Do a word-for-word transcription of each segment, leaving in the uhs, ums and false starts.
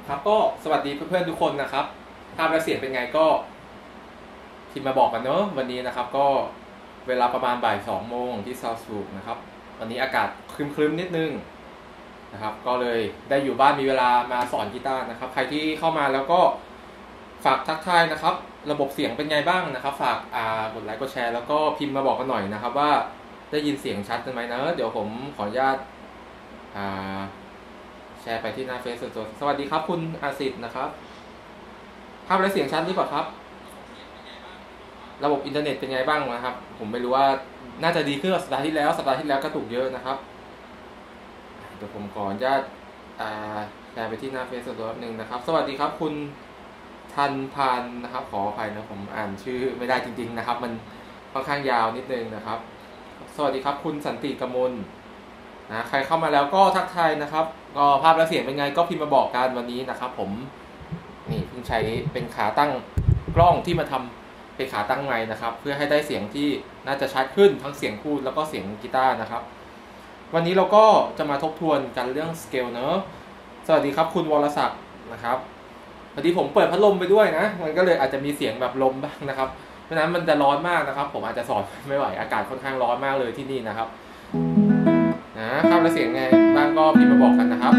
ครับก็สวัสดีเพื่อนๆทุกคนนะครับภาพและเสียงเป็นไงก็พิมพ์มาบอกกันเนอะวันนี้นะครับก็เวลาประมาณบ่ายสองโมงที่ซาวส์บุกนะครับวันนี้อากาศครึ้มๆนิดนึงนะครับก็เลยได้อยู่บ้านมีเวลามาสอนกีตาร์นะครับใครที่เข้ามาแล้วก็ฝากทักทายนะครับระบบเสียงเป็นไงบ้างนะครับฝากอ่ากดไลค์กดแชร์แล้วก็พิมพ์มาบอกกันหน่อยนะครับว่าได้ยินเสียงชัดไหมนะเดี๋ยวผมขออนุญาตอ่าแชร์ไปที่หน้าเฟซส่วนตัวสวัสดีครับคุณอาสิทธิ์นะครับภาพและเสียงชัดหรือเปล่าครับระบบอินเทอร์เน็ตเป็นไงบ้างนะครับผมไม่รู้ว่าน่าจะดีขึ้นกว่าสัปดาห์ที่แล้วสัปดาห์ที่แล้วกระตุกเยอะนะครับเดี๋ยวผมขออนุญาตแชร์ไปที่หน้าเฟซส่วนตัวหนึ่งนะครับสวัสดีครับคุณทันพันนะครับขออภัยนะผมอ่านชื่อไม่ได้จริงๆนะครับมันค่อนข้างยาวนิดนึงนะครับสวัสดีครับคุณสันติกมลนะใครเข้ามาแล้วก็ทักทายนะครับก็ภาพและเสียงเป็นไงก็พิมพ์มาบอกกันวันนี้นะครับผมนี่เพิ่งใช้เป็นขาตั้งกล้องที่มาทำเป็นขาตั้งไมค์นะครับเพื่อให้ได้เสียงที่น่าจะชัดขึ้นทั้งเสียงพูดแล้วก็เสียงกีตาร์นะครับวันนี้เราก็จะมาทบทวนกันเรื่องสเกลเนอะสวัสดีครับคุณวรศักดิ์นะครับพอดีผมเปิดพัดลมไปด้วยนะมันก็เลยอาจจะมีเสียงแบบลมบ้างนะครับเพราะฉะนั้นมันจะร้อนมากนะครับผมอาจจะสอนไม่ไหวอากาศค่อนข้างร้อนมากเลยที่นี่นะครับนะภาพและเสียงไงบ้างก็พิมพ์มาบอกกันนะครับ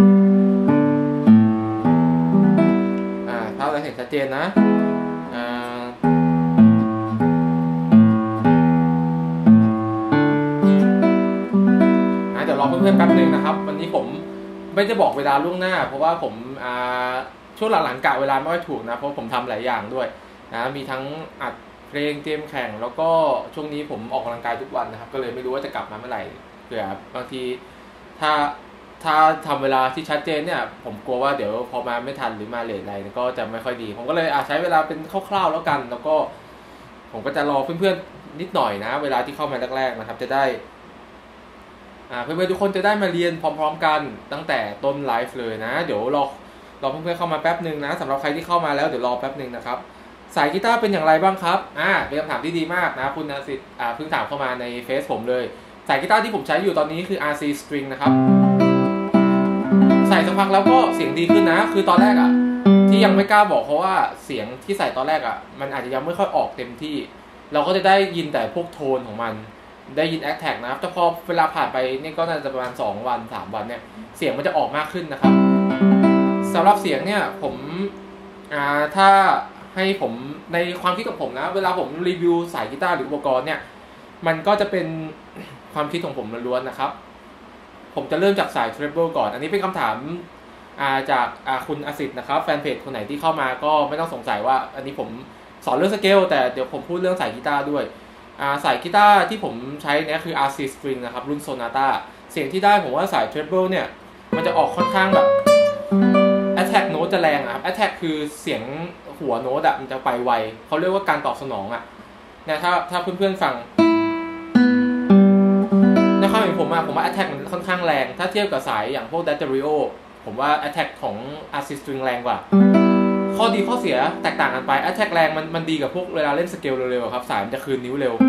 อ่าภาพและเสียงชัดเจนนะอ่าเดี๋ยวรอเพื่อนๆแป๊บนึงนะครับวันนี้ผมไม่ได้บอกเวลาล่วงหน้าเพราะว่าผมอ่าช่วงหลังๆกะเวลาไม่ค่อยถูกนะเพราะผมทำหลายอย่างด้วยนะมีทั้งอัดเพลงเตรียมแข่งแล้วก็ช่วงนี้ผมออกกำลังกายทุกวันนะครับก็เลยไม่รู้ว่าจะกลับมาเมื่อไหร่เผื่อบางทีถ้าถ้าทำเวลาที่ชัดเจนเนี่ยผมกลัวว่าเดี๋ยวพอมาไม่ทันหรือมาเลทอะไรก็จะไม่ค่อยดีผมก็เลยอาจใช้เวลาเป็นคร่าวๆแล้วกันแล้วก็ผมก็จะรอเพื่อนๆนิดหน่อยนะเวลาที่เข้ามาแรกๆนะครับจะได้เพื่อนๆทุกคนจะได้มาเรียนพร้อมๆกันตั้งแต่ต้นไลฟ์เลยนะเดี๋ยวรอรอเพื่อนๆเข้ามาแป๊บนึงนะสำหรับใครที่เข้ามาแล้วเดี๋ยวรอแป๊บนึงนะครับสายกีตาร์เป็นอย่างไรบ้างครับอ่าเป็นคำถามที่ดีมากนะคุณนสิทธิ์อ่าเพิ่งถามเข้ามาในเฟซผมเลยสายกีตาร์ที่ผมใช้อยู่ตอนนี้คือ อาร์ ซี String นะครับใส่สักพักแล้วก็เสียงดีขึ้นนะคือตอนแรกอ่ะที่ยังไม่กล้าบอกเพราะว่าเสียงที่ใส่ตอนแรกอ่ะมันอาจจะยังไม่ค่อยออกเต็มที่เราก็จะได้ยินแต่พวกโทนของมันได้ยิน Attack นะครับแต่พอเวลาผ่านไปนี่ก็น่าจะประมาณสองวันสามวันเนี่ยเสียงมันจะออกมากขึ้นนะครับสำหรับเสียงเนี่ยผมอ่าถ้าให้ผมในความคิดของผมนะเวลาผมรีวิวสายกีตาร์หรืออุปกรณ์เนี่ยมันก็จะเป็นความคิดของผมล้วนๆนะครับผมจะเริ่มจากสาย treble ก่อนอันนี้เป็นคำถามจากคุณอสิทธิ์นะครับแฟนเพจคนไหนที่เข้ามาก็ไม่ต้องสงสัยว่าอันนี้ผมสอนเรื่องสเกลแต่เดี๋ยวผมพูดเรื่องสายกีตาร์ด้วยสายกีตาร์ที่ผมใช้เนี่ยคือ อาร์ ซี String นะครับรุ่น Sonata เสียงที่ได้ผมว่าสาย treble เนี่ยมันจะออกค่อนข้างแบบ attack note จะแรงอ่ะ attack คือเสียงหัวโน้ตอ่ะมันจะไปไวเขาเรียกว่าการตอบสนองอ่ะเนี่ยถ้าถ้าเพื่อนๆฟังในความเห็นผมอะผมว่า attack มันค่อนข้างแรงถ้าเทียบกับสายอย่างพวก Daterio ผมว่า attack ของ อาร์ ซี String แรงกว่าข้อดีข้อเสียแตกต่างกันไป attack แรงมันมันดีกับพวกเวลาเล่นสเกลเร็วๆครับสายมันจะคืนนิ้วเร็ว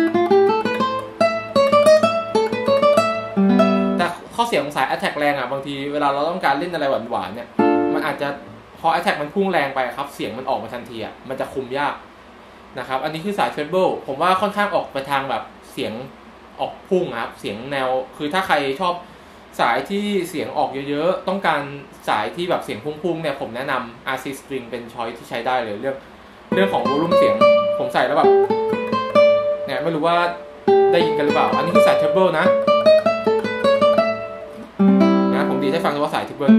แต่ข้อเสียของสาย attack แรงอะบางทีเวลาเราต้องการเล่นอะไรหวานๆเนี่ยมันอาจจะพอ attack มันพุ่งแรงไปครับเสียงมันออกมาทันทีอ่ะมันจะคุมยากนะครับอันนี้คือสาย treble ผมว่าค่อนข้างออกไปทางแบบเสียงออกพุ่งครับเสียงแนวคือถ้าใครชอบสายที่เสียงออกเยอะๆต้องการสายที่แบบเสียงพุ่งๆเนี่ยผมแนะนำ อาร์ ซี String เป็นช้อยที่ใช้ได้เลยเรื่องเรื่องของวอลลุ่มเสียงผมใส่แล้วแบบเนี่ยไม่รู้ว่าได้ยินกันหรือเปล่าอันนี้คือสาย treble นะนะผมดีได้ฟังว่าสาย treble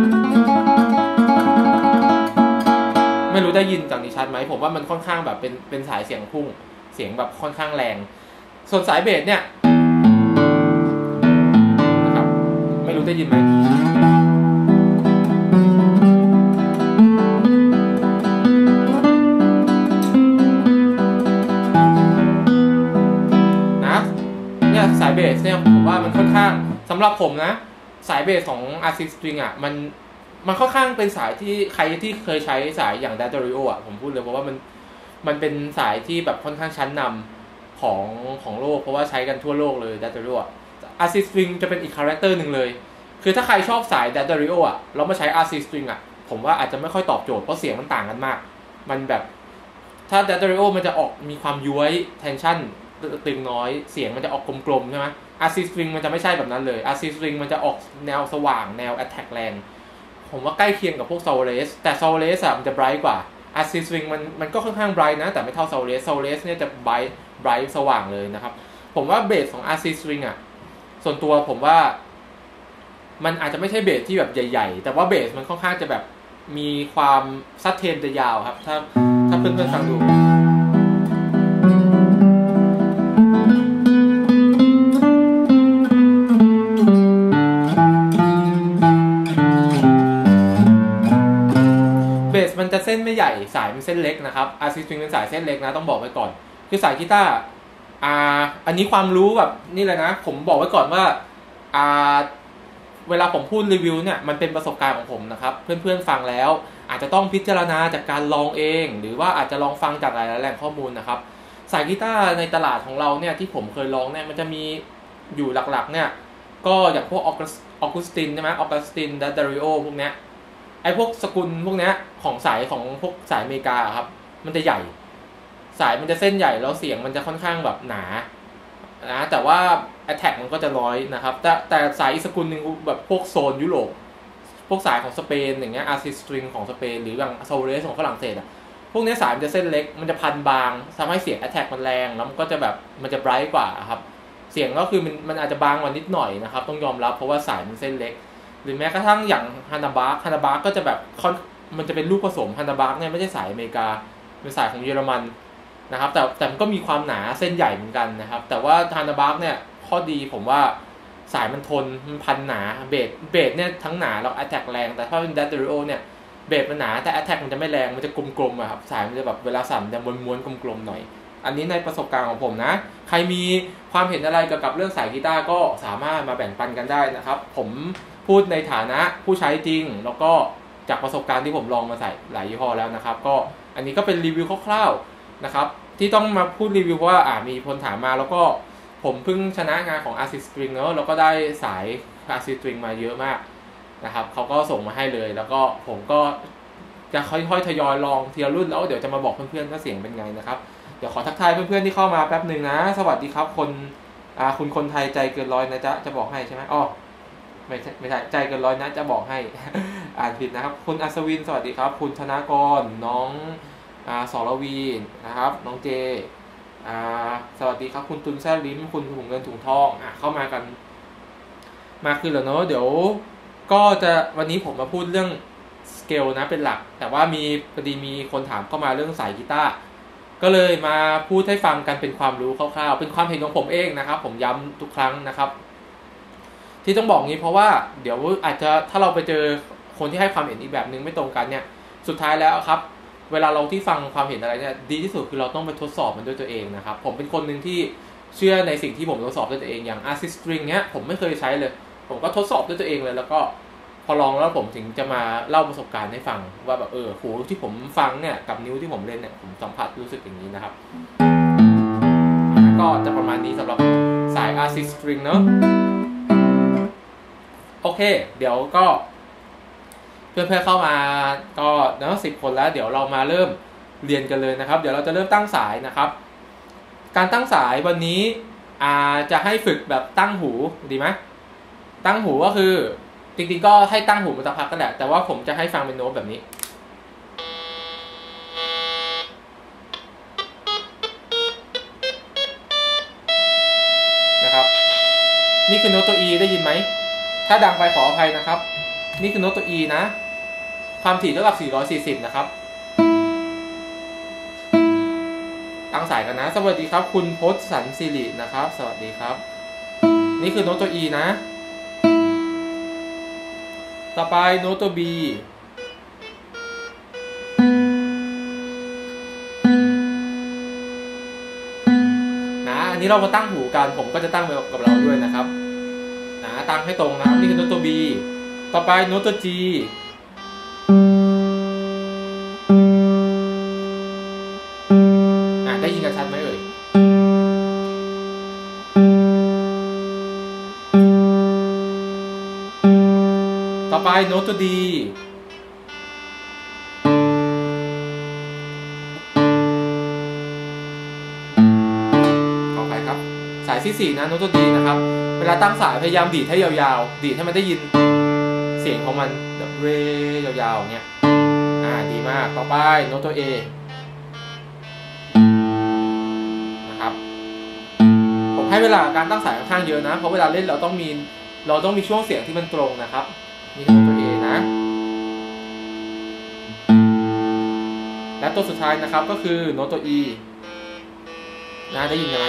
ไม่รู้ได้ยินจากนี้ชัดไหมผมว่ามันค่อนข้างแบบเป็นเป็นสายเสียงพุ่งเสียงแบบค่อนข้างแรงส่วนสายเบสเนี่ยนะครับไม่รู้ได้ยินไหมนะเนี่ยสายเบสเนี่ยผมว่ามันค่อนข้างสำหรับผมนะสายเบสของ อาร์ ซี String อ่ะมันมันค่อนข้างเป็นสายที่ใครที่เคยใช้สายอย่าง Daterio อ่ะผมพูดเลยเพราะว่ามันมันเป็นสายที่แบบค่อนข้างชั้นนำของของโลกเพราะว่าใช้กันทั่วโลกเลย Daterio อ่ะ อาร์ ซี String จะเป็นอีกคาแรคเตอร์หนึ่งเลยคือถ้าใครชอบสาย D'Addario อ่ะแล้วมาใช้ อาร์ ซี String อ่ะผมว่าอาจจะไม่ค่อยตอบโจทย์เพราะเสียงมันต่างกันมากมันแบบถ้า D'Addario มันจะออกมีความย้วย tension ตึงน้อยเสียงมันจะออกกลมๆใช่ไหม อาร์ ซี String มันจะไม่ใช่แบบนั้นเลย อาร์ ซี String มันจะออกแนวสว่างแนว attack แรงผมว่าใกล้เคียงกับพวก Solace แต่ Solace อ่ะมันจะ bright กว่า อาร์ ซี String มันมันก็ค่อนข้าง bright นะแต่ไม่เท่า Solace Solace เนี่ยจะ bright bright สว่างเลยนะครับผมว่าเบสของ อาร์ ซี String อ่ะส่วนตัวผมว่ามันอาจจะไม่ใช่เบสที่แบบใหญ่ๆแต่ว่าเบสมันค่อนข้างจะแบบมีความซัดเทนจะยาวครับถ้าถ้าเพื่อนๆฟังดูเบสมันจะเส้นไม่ใหญ่สายมันเส้นเล็กนะครับ อาร์ ซี String เป็นสายเส้นเล็กนะต้องบอกไว้ก่อนคือสายกีตาร์อ่าอันนี้ความรู้แบบนี่เลยนะผมบอกไว้ก่อนว่าอ่าเวลาผมพูดรีวิวเนี่ยมันเป็นประสบการณ์ของผมนะครับเพื่อนๆฟังแล้วอาจจะต้องพิจารณาจากการลองเองหรือว่าอาจจะลองฟังจากหลายๆแหล่งข้อมูลนะครับสายกีตาร์ในตลาดของเราเนี่ยที่ผมเคยลองเนี่ยมันจะมีอยู่หลักๆเนี่ยก็อย่างพวกออกุสตินใช่ไหมออกัสติน D'Addario พวกเนี้ยไอพวกสกุลพวกเนี้ยของสายของพวกสายอเมริกาครับมันจะใหญ่สายมันจะเส้นใหญ่แล้วเสียงมันจะค่อนข้างแบบหนานะแต่ว่า attack มันก็จะร้อยนะครับแต่แต่สายอีกสกุลหนึ่งแบบพวกโซนยุโรปพวกสายของสเปนอย่างเงี้ย อาร์ ซี String ของสเปนหรืออย่าง Solace ของฝรั่งเศสอ่ะพวกนี้สายมันจะเส้นเล็กมันจะพันบางทำให้เสียง attack มันแรงแล้วมันก็จะแบบมันจะ bright กว่าครับเสียงก็คือมันมันอาจจะบางกว่านิดหน่อยนะครับต้องยอมรับเพราะว่าสายมันเส้นเล็กหรือแม้กระทั่งอย่างฮานาบาร์กฮานาบาร์กก็จะแบบมันจะเป็นลูกผสมฮานาบาร์กเนี่ยไม่ใช่สายอเมริกาเป็นสายของเยอรมันนะครับแต่แต่มันก็มีความหนาเส้นใหญ่เหมือนกันนะครับแต่ว่าฮานาบาร์กเนี่ยข้อดีผมว่าสายมันทนมันพันหนาเบสเบสเนี่ยทั้งหนาแล้ว attack แรงแต่ถ้าเป็น D'Addario เนี่ยเบสมันหนาแต่ attack มันจะไม่แรงมันจะกลมๆอะครับสายมันจะแบบเวลาสั่นจะม้วนๆกลมๆหน่อยอันนี้ในประสบการณ์ของผมนะใครมีความเห็นอะไรเกี่ยวกับเรื่องสายกีตาร์ก็สามารถมาแบ่งปันกันได้นะครับผมพูดในฐานะผู้ใช้จริงแล้วก็จากประสบการณ์ที่ผมลองมาใส่หลายยี่ห้อแล้วนะครับก็อันนี้ก็เป็นรีวิวคร่าวๆนะครับที่ต้องมาพูดรีวิวเพราะว่าอ่ามีคนถามมาแล้วก็ผมเพิ่งชนะงานของ อาร์ ซี String เนอะแล้วก็ได้สาย อาร์ ซี String มาเยอะมากนะครับเขาก็ส่งมาให้เลยแล้วก็ผมก็จะค่อยๆทยอยลองทีละรุ่นแล้วเดี๋ยวจะมาบอกเพื่อนๆว่าเสียงเป็นไงนะครับเดี๋ยวขอทักทายเพื่อนๆที่เข้ามาแป๊บนึงนะสวัสดีครับคนอ่าคุณคนไทยใจเกินร้อยนะจ๊ะจะบอกให้ใช่ไหมอ๋อไม่ใช่ไม่ใช่ใจเกินร้อยนะจะบอกให้ อ่านผิดนะครับคุณอัศวินสวัสดีครับคุณธนากรน้องอ่าสรวีนะครับน้องเจอ่าสวัสดีครับคุณตุนแซ่ลิ้มคุณถุงเงินถุงทองอ่ะเข้ามากันมาขึ้นแล้วเนอะเดี๋ยวก็จะวันนี้ผมมาพูดเรื่องสเกลนะเป็นหลักแต่ว่ามีพอดีมีคนถามเข้ามาเรื่องสายกีตาร์ก็เลยมาพูดให้ฟังกันเป็นความรู้คร่าวๆเป็นความเห็นของผมเองนะครับผมย้ำทุกครั้งนะครับที่ต้องบอกงี้เพราะว่าเดี๋ยวอาจจะถ้าเราไปเจอคนที่ให้ความเห็นอีกแบบนึงไม่ตรงกันเนี่ยสุดท้ายแล้วครับเวลาเราที่ฟังความเห็นอะไรเนี่ยดีที่สุดคือเราต้องไปทดสอบมันด้วยตัวเองนะครับผมเป็นคนหนึ่งที่เชื่อในสิ่งที่ผมทดสอบด้วยตัวเองอย่าง อาร์ ซี String เนี้ยผมไม่เคยใช้เลยผมก็ทดสอบด้วยตัวเองเลยแล้วก็พอลองแล้วผมถึงจะมาเล่าประสบการณ์ให้ฟังว่าแบบเออหูที่ผมฟังเนี่ยกับนิ้วที่ผมเล่นเนี่ยผมสัมผัสรู้สึกอย่างนี้นะครับก็จะประมาณนี้สำหรับสาย อาร์ ซี String เนอะโอเคเดี๋ยวก็เพื่อนๆเข้ามาก็เนาะสิบคนแล้วเดี๋ยวเรามาเริ่มเรียนกันเลยนะครับเดี๋ยวเราจะเริ่มตั้งสายนะครับการตั้งสายวันนี้อาจะให้ฝึกแบบตั้งหูดีไหมตั้งหูก็คือจริงๆก็ให้ตั้งหูมาสักพักก็แหละแต่ว่าผมจะให้ฟังเป็นโน้ตแบบนี้นะครับนี่คือโน้ตตัว E ได้ยินไหมถ้าดังไปขออภัยนะครับนี่คือโน้ตตัว E นะความถี่เท่ากับสี่ร้อยสี่สิบนะครับตั้งสายกันนะสวัสดีครับคุณพจน์สันสิรินะครับสวัสดีครับนี่คือโน้ตตัว E นะต่อไปโน้ตตัว B นะอันนี้เรามาตั้งหูกันผมก็จะตั้งไปกับเราด้วยนะครับนะตั้งให้ตรงนะครับนี่คือโน้ตตัว B ต่อไปโน้ตตัว G อ่ะได้ยินกันชัดไหมเอ่ยโต่อไปโน้ตตัวดีขออภัยครับสายที่สี่นะโน้ตตัวดีนะครับเวลาตั้งสายพยายามดีดให้ยาวๆดีดให้มันได้ยินเสียงของมันแบบเรยาวๆอย่างเงี้ยอ่าดีมากต่อไปโน้ตตัว A นะครับผมให้เวลาการตั้งสายค่อนข้างเยอะนะเพราะเวลาเล่นเราต้องมีเราต้องมีช่วงเสียงที่มันตรงนะครับนี่คือตัว A นะและตัวสุดท้ายนะครับก็คือโน้ตตัว E นะได้ยินไหม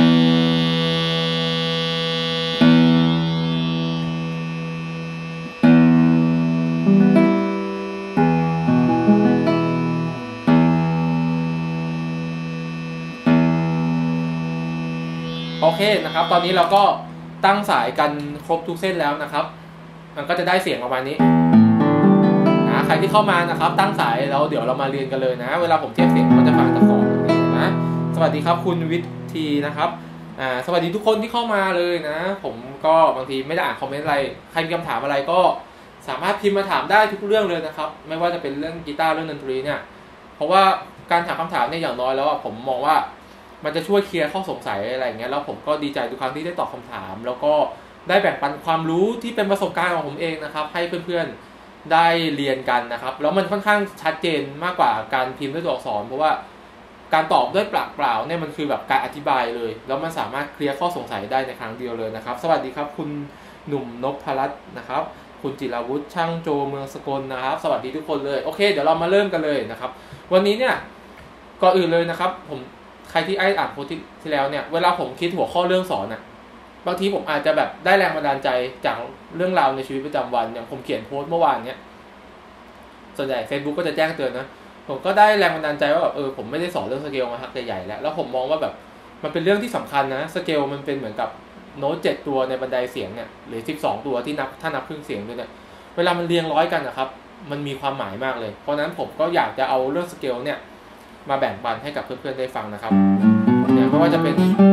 โอเคนะครับตอนนี้เราก็ตั้งสายกันครบทุกเส้นแล้วนะครับมันก็จะได้เสียงประมาณนี้นะใครที่เข้ามานะครับตั้งสายแล้วเดี๋ยวเรามาเรียนกันเลยนะเวลาผมเทียบเสียงมันจะฟังตะขอแบบนี้นะสวัสดีครับคุณวิทีนะครับอ่าสวัสดีทุกคนที่เข้ามาเลยนะผมก็บางทีไม่ได้อ่านคอมเมนต์อะไรใครมีคำถามอะไรก็สามารถพิมพ์มาถามได้ทุกเรื่องเลยนะครับไม่ว่าจะเป็นเรื่องกีตาร์เรื่องดนตรีเนี่ยเพราะว่าการถามคำถามเนี่ยอย่างน้อยแล้วผมมองว่ามันจะช่วยเคลียร์ข้อสงสัยอะไรอย่างเงี้ยแล้วผมก็ดีใจทุกครั้งที่ได้ตอบคำถามแล้วก็ได้แบ่งปันความรู้ที่เป็นประสบการณ์ของผมเองนะครับให้เพื่อนๆได้เรียนกันนะครับแล้วมันค่อนข้างชัดเจนมากกว่าการพิมพ์ด้วยตัวอักษรเพราะว่าการตอบด้วยปากเปล่าเนี่ยมันคือแบบการอธิบายเลยแล้วมันสามารถเคลียร์ข้อสงสัยได้ในครั้งเดียวเลยนะครับสวัสดีครับคุณหนุ่มนพรัตน์นะครับคุณจิราวุฒิช่างโจเมืองสกลนะครับสวัสดีทุกคนเลยโอเคเดี๋ยวเรามาเริ่มกันเลยนะครับวันนี้เนี่ยก่อนอื่นเลยนะครับผมใครที่ไอ้อ่านโพสต์ที่แล้วเนี่ยเวลาผมคิดหัวข้อเรื่องสอนอ่ะบางทีผมอาจจะแบบได้แรงบันดาลใจจากเรื่องราวในชีวิตประจำวันอย่างผมเขียนโพสต์เมื่อวานเนี้ยส่วนใหญ่ Facebook ก็จะแจ้งเตือนนะผมก็ได้แรงบันดาลใจว่าแบบเออผมไม่ได้สอนเรื่องสเกลมาพักใหญ่ๆแล้วแล้วผมมองว่าแบบมันเป็นเรื่องที่สำคัญนะสเกลมันเป็นเหมือนกับโน้ตเจ็ดตัวในบันไดเสียงเนี่ยหรือสิบสองตัวที่นับถ้านับครึ่งเสียงด้วยเนี่ยเวลามันเรียงร้อยกันนะครับมันมีความหมายมากเลยเพราะนั้นผมก็อยากจะเอาเรื่องสเกลเนี่ยมาแบ่งปันให้กับเพื่อนๆได้ฟังนะครับเนี่ยไม่ว่าจะเป็น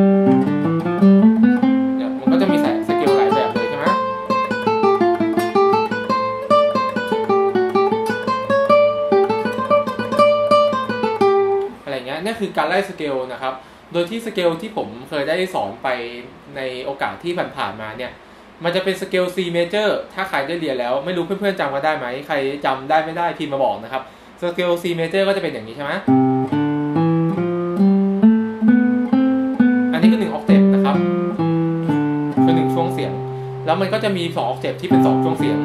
เนี่ยมันก็จะมีสเกลหลายแบบเลยใช่ไหมอะไรเงี้ยนี่คือการไล่สเกลนะครับโดยที่สเกลที่ผมเคยได้สอนไปในโอกาสที่ผ่านๆมาเนี่ยมันจะเป็นสเกล C major ถ้าใครได้เรียนแล้วไม่รู้เพื่อนๆจำกันได้ไหมใครจำได้ไม่ได้พิมพ์มาบอกนะครับสเกล C major ก็จะเป็นอย่างนี้ใช่ไหมอันนี้คือหนึ่งออกเทปนะครับคือหนึ่งช่วงเสียงแล้วมันก็จะมีสองออกเทปที่เป็นสองช่วงเสียง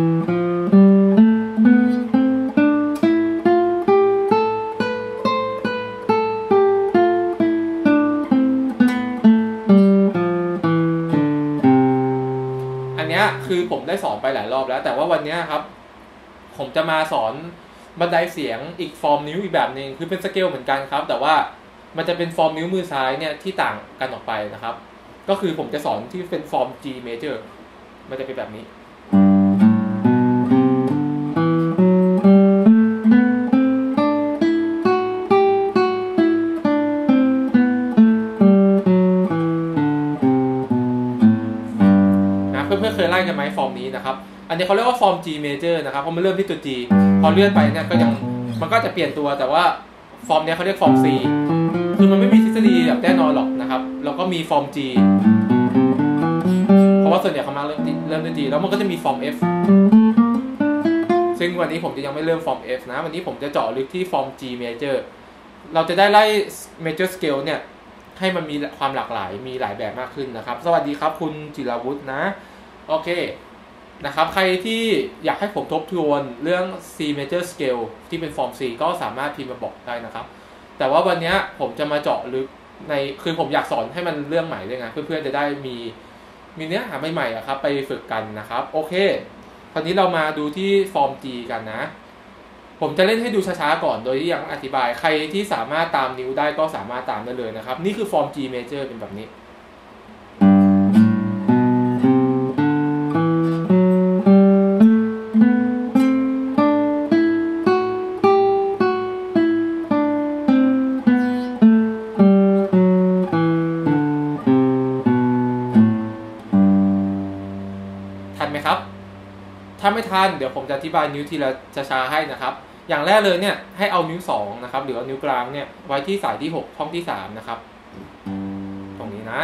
อันนี้คือผมได้สอนไปหลายรอบแล้วแต่ว่าวันนี้ครับผมจะมาสอนบันไดเสียงอีกฟอร์มนิ้วอีกแบบนึงคือเป็นสเกลเหมือนกันครับแต่ว่ามันจะเป็นฟอร์มนิ้วมือซ้ายเนี่ยที่ต่างกันออกไปนะครับก็คือผมจะสอนที่เป็นฟอร์ม G major มันจะเป็นแบบนี้นะเพื่อนๆเคยไล่กันไหมฟอร์มนี้นะครับอันนี้เขาเรียกว่าฟอร์ม G major นะครับเพราะมันเริ่มที่ตัว G พอเลื่อนไปเนี่ยก็ยังมันก็จะเปลี่ยนตัวแต่ว่าฟอร์มนี้เขาเรียกฟอร์ม C คือมันไม่มีทฤษฎีแบบแน่นอนหรอกนะครับแล้วก็มีฟอร์ม G เพราะว่าส่วนใหญ่เขามาเริ่มเริ่มด้วย G แล้วมันก็จะมีฟอร์ม F ซึ่งวันนี้ผมจะยังไม่เริ่มฟอร์ม F นะวันนี้ผมจะเจาะลึกที่ฟอร์ม G major เราจะได้ไล่ major scale เนี่ยให้มันมีความหลากหลายมีหลายแบบมากขึ้นนะครับสวัสดีครับคุณจิราวุฒินะโอเคนะครับใครที่อยากให้ผมทบทวนเรื่อง C major scale ที่เป็นฟอร์ม C ก็สามารถพิมพ์มาบอกได้นะครับแต่ว่าวันนี้ผมจะมาเจาะลึกในคือผมอยากสอนให้มันเรื่องใหม่ด้วยไงเพื่อนๆจะได้มีมีเนื้อหาใหม่ๆครับไปฝึกกันนะครับโอเคคราวนี้เรามาดูที่ฟอร์ม G กันนะผมจะเล่นให้ดูช้าๆก่อนโดยที่ยังอธิบายใครที่สามารถตามนิ้วได้ก็สามารถตามได้เลยนะครับนี่คือฟอร์ม G major เป็นแบบนี้ถ้าไม่ทันเดี๋ยวผมจะอธิบายนิ้วทีละช้าๆให้นะครับอย่างแรกเลยเนี่ยให้เอานิ้วสองนะครับหรือเอานิ้วกลางเนี่ยไว้ที่สายที่หกช่องที่สามนะครับตรงนี้นะ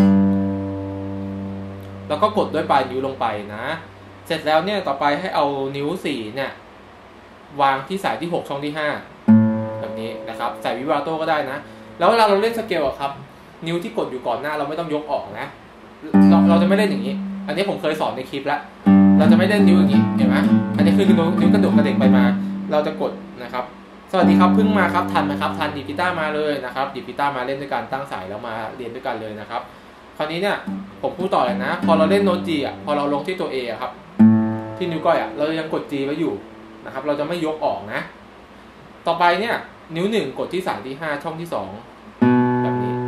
แล้วก็กดด้วยปลายนิ้วลงไปนะเสร็จแล้วเนี่ยต่อไปให้เอานิ้วสี่เนี่ยวางที่สายที่หกช่องที่ห้าแบบนี้นะครับใส่วิบราโต้ก็ได้นะแล้วเวลาเราเล่นสเกลอะครับนิ้วที่กดอยู่ก่อนหน้าเราไม่ต้องยกออกนะเราเราจะไม่เล่นอย่างนี้อันนี้ผมเคยสอนในคลิปแล้วเราจะไม่เล่นนิ้วอย่างนี้เห็นไหมอันนี้คือนิ้วนิ้วกระดกกระเด็กไปมาเราจะกดนะครับสวัสดีครับเพิ่งมาครับทันไหมครับทันดิกีตาร์มาเลยนะครับดิกีตาร์มาเล่นด้วยกันตั้งสายแล้วมาเรียนด้วยกันเลยนะครับคราวนี้เนี่ยผมพูดต่อเลยนะพอเราเล่นโน้ต G อ่ะพอเราลงที่ตัว A อ่ะครับที่นิ้วก้อยอ่ะเรายังกด G ไว้อยู่นะครับเราจะไม่ยกออกนะต่อไปเนี่ยนิ้วหนึ่งกดที่สายที่ห้าช่องที่สองแบบนี้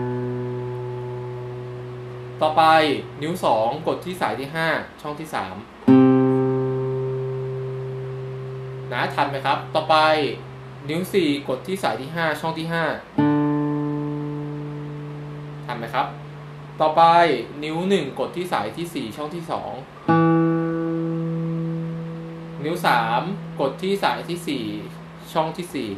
ต่อไปนิ้วสองกดที่สายที่ห้าช่องที่สามนะทันไหมครับต่อไปนิ้วสี่กดที่สายที่ห้าช่องที่ห้าทันไหมครับต่อไปนิ้วหนึ่งกดที่สายที่สี่ช่องที่สองนิ้วสามกดที่สายที่สี่ช่องที่สี่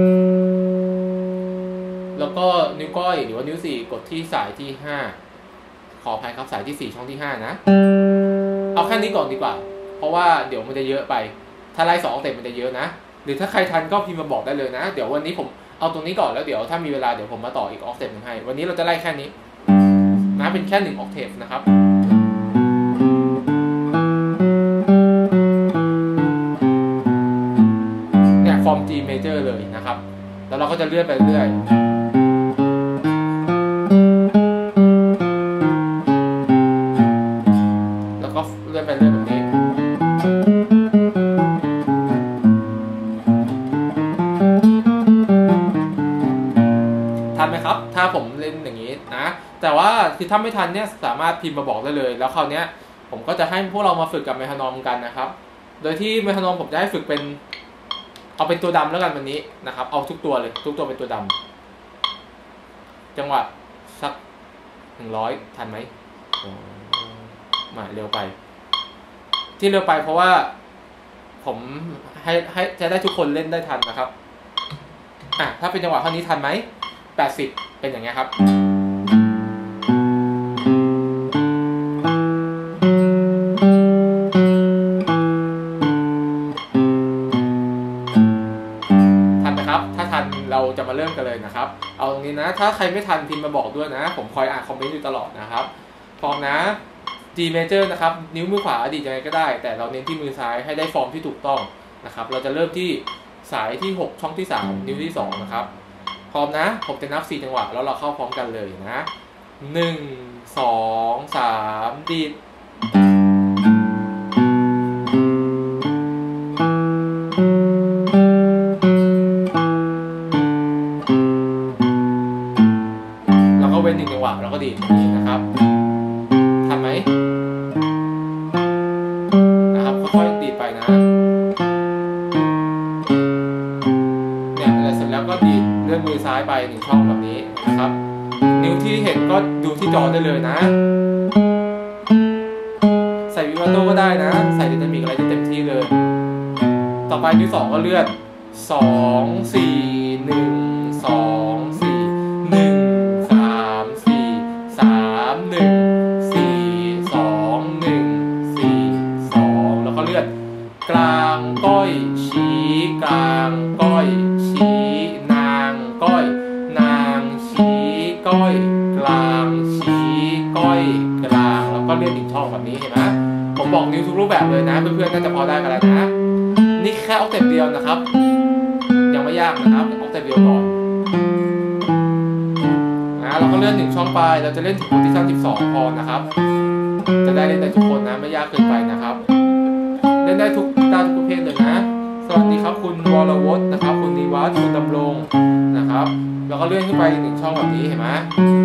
แล้วก็นิ้วก้อยหรือว่านิ้วสี่กดที่สายที่ห้าขออภัยครับสายที่สี่ช่องที่ห้านะเอาแค่นี้ก่อนดีกว่าเพราะว่าเดี๋ยวมันจะเยอะไปถ้าไล่สองออกเต็มมันจะเยอะนะหรือถ้าใครทันก็พิมพ์มาบอกได้เลยนะเดี๋ยววันนี้ผมเอาตรงนี้ก่อนแล้วเดี๋ยวถ้ามีเวลาเดี๋ยวผมมาต่ออีกออกเต็มหนึ่งให้วันนี้เราจะไล่แค่นี้นะเป็นแค่หนึ่งออกเทปนะครับเนี่ยฟอร์ม G major เลยนะครับแล้วเราก็จะเลื่อนไปเรื่อยแล้วก็เลื่อนไปเรื่อยแบบนี้ทันไหมครับถ้าผมเล่นอย่างนี้นะแต่ว่าคือถ้าไม่ทันเนี่ยสามารถพิมพ์มาบอกได้เลยแล้วคราวนี้ผมก็จะให้พวกเรามาฝึกกับเมทานอมกันนะครับโดยที่เมทานอมผมจะให้ฝึกเป็นเอาเป็นตัวดำแล้วกันวันนี้นะครับเอาทุกตัวเลยทุกตัวเป็นตัวดำจังหวะสักหนึ่งร้อยทันไหมมาเร็วไปที่เร็วไปเพราะว่าผมให้ให้จะได้ทุกคนเล่นได้ทันนะครับอ่ะถ้าเป็นจังหวะเท่านี้ทันไหมแปดสิบเป็นอย่างเงี้ยครับทันไหมครับถ้าทันเราจะมาเริ่มกันเลยนะครับเอาตรงนี้นะถ้าใครไม่ทันพิมพ์มาบอกด้วยนะผมคอยอ่านคอมเมนต์อยู่ตลอดนะครับพร้อมนะ G major นะครับนิ้วมือขวาดีดยังไงก็ได้แต่เราเน้นที่มือซ้ายให้ได้ฟอร์มที่ถูกต้องนะครับเราจะเริ่มที่สายที่หกช่องที่สามนิ้วที่สองนะครับพร้อมนะผมจะนับสี่จังหวะแล้วเราเข้าพร้อมกันเลยนะหนึ่ง สอง สามดีดแล้วก็เว้นหนึ่งจังหวะแล้วก็ดีดอย่างนี้นะครับทำไหมนะครับค่อยๆดีดไปนะเนี่ยเสร็จแล้วก็ดีดเลื่อนมือซ้ายไปหนึ่งช่องแบบนี้นะครับนิ้วที่เห็นก็ดูที่จอได้เลยนะใส่วิบราโต้ก็ได้นะใส่ดินามิกอะไรได้เต็มที่เลยต่อไปนิ้วสองก็เลื่อนสองสี่หนึ่งสองสี่หนึ่งสามสี่สามหนึ่งสี่สองหนึ่งสี่สองแล้วก็เลื่อนกลางก้อยชี้กลางก้อยชี้นางก้อยนางชี้ก้อยกลางชี้ก้อยกลางแล้วก็เลื่อนอีกช่องแบบนี้เห็นไหมผมบอกนิ้วทุกรูปแบบเลยนะเพื่อนๆน่าจะพอได้กันแล้วนะนี่แค่ออกเต็ปเดียวนะครับยังไม่ยากนะครับออกเต็ปเดียวก่อนนะเราก็เลื่อนหนึ่งช่องไปเราจะเล่นถึงโพซิชั่นสิบสองพอนะครับจะได้เล่นได้ทุกคนนะไม่ยากเกินไปนะครับเล่นได้ทุกด้านทุกประเภทเลยนะสวัสดีครับคุณวรวฒน์นะครับคุณนิวัฒน์คุณดำรงนะครับแล้วก็เลื่อนขึ้นไปหนึ่งช่องแบบนี้เห็นไหม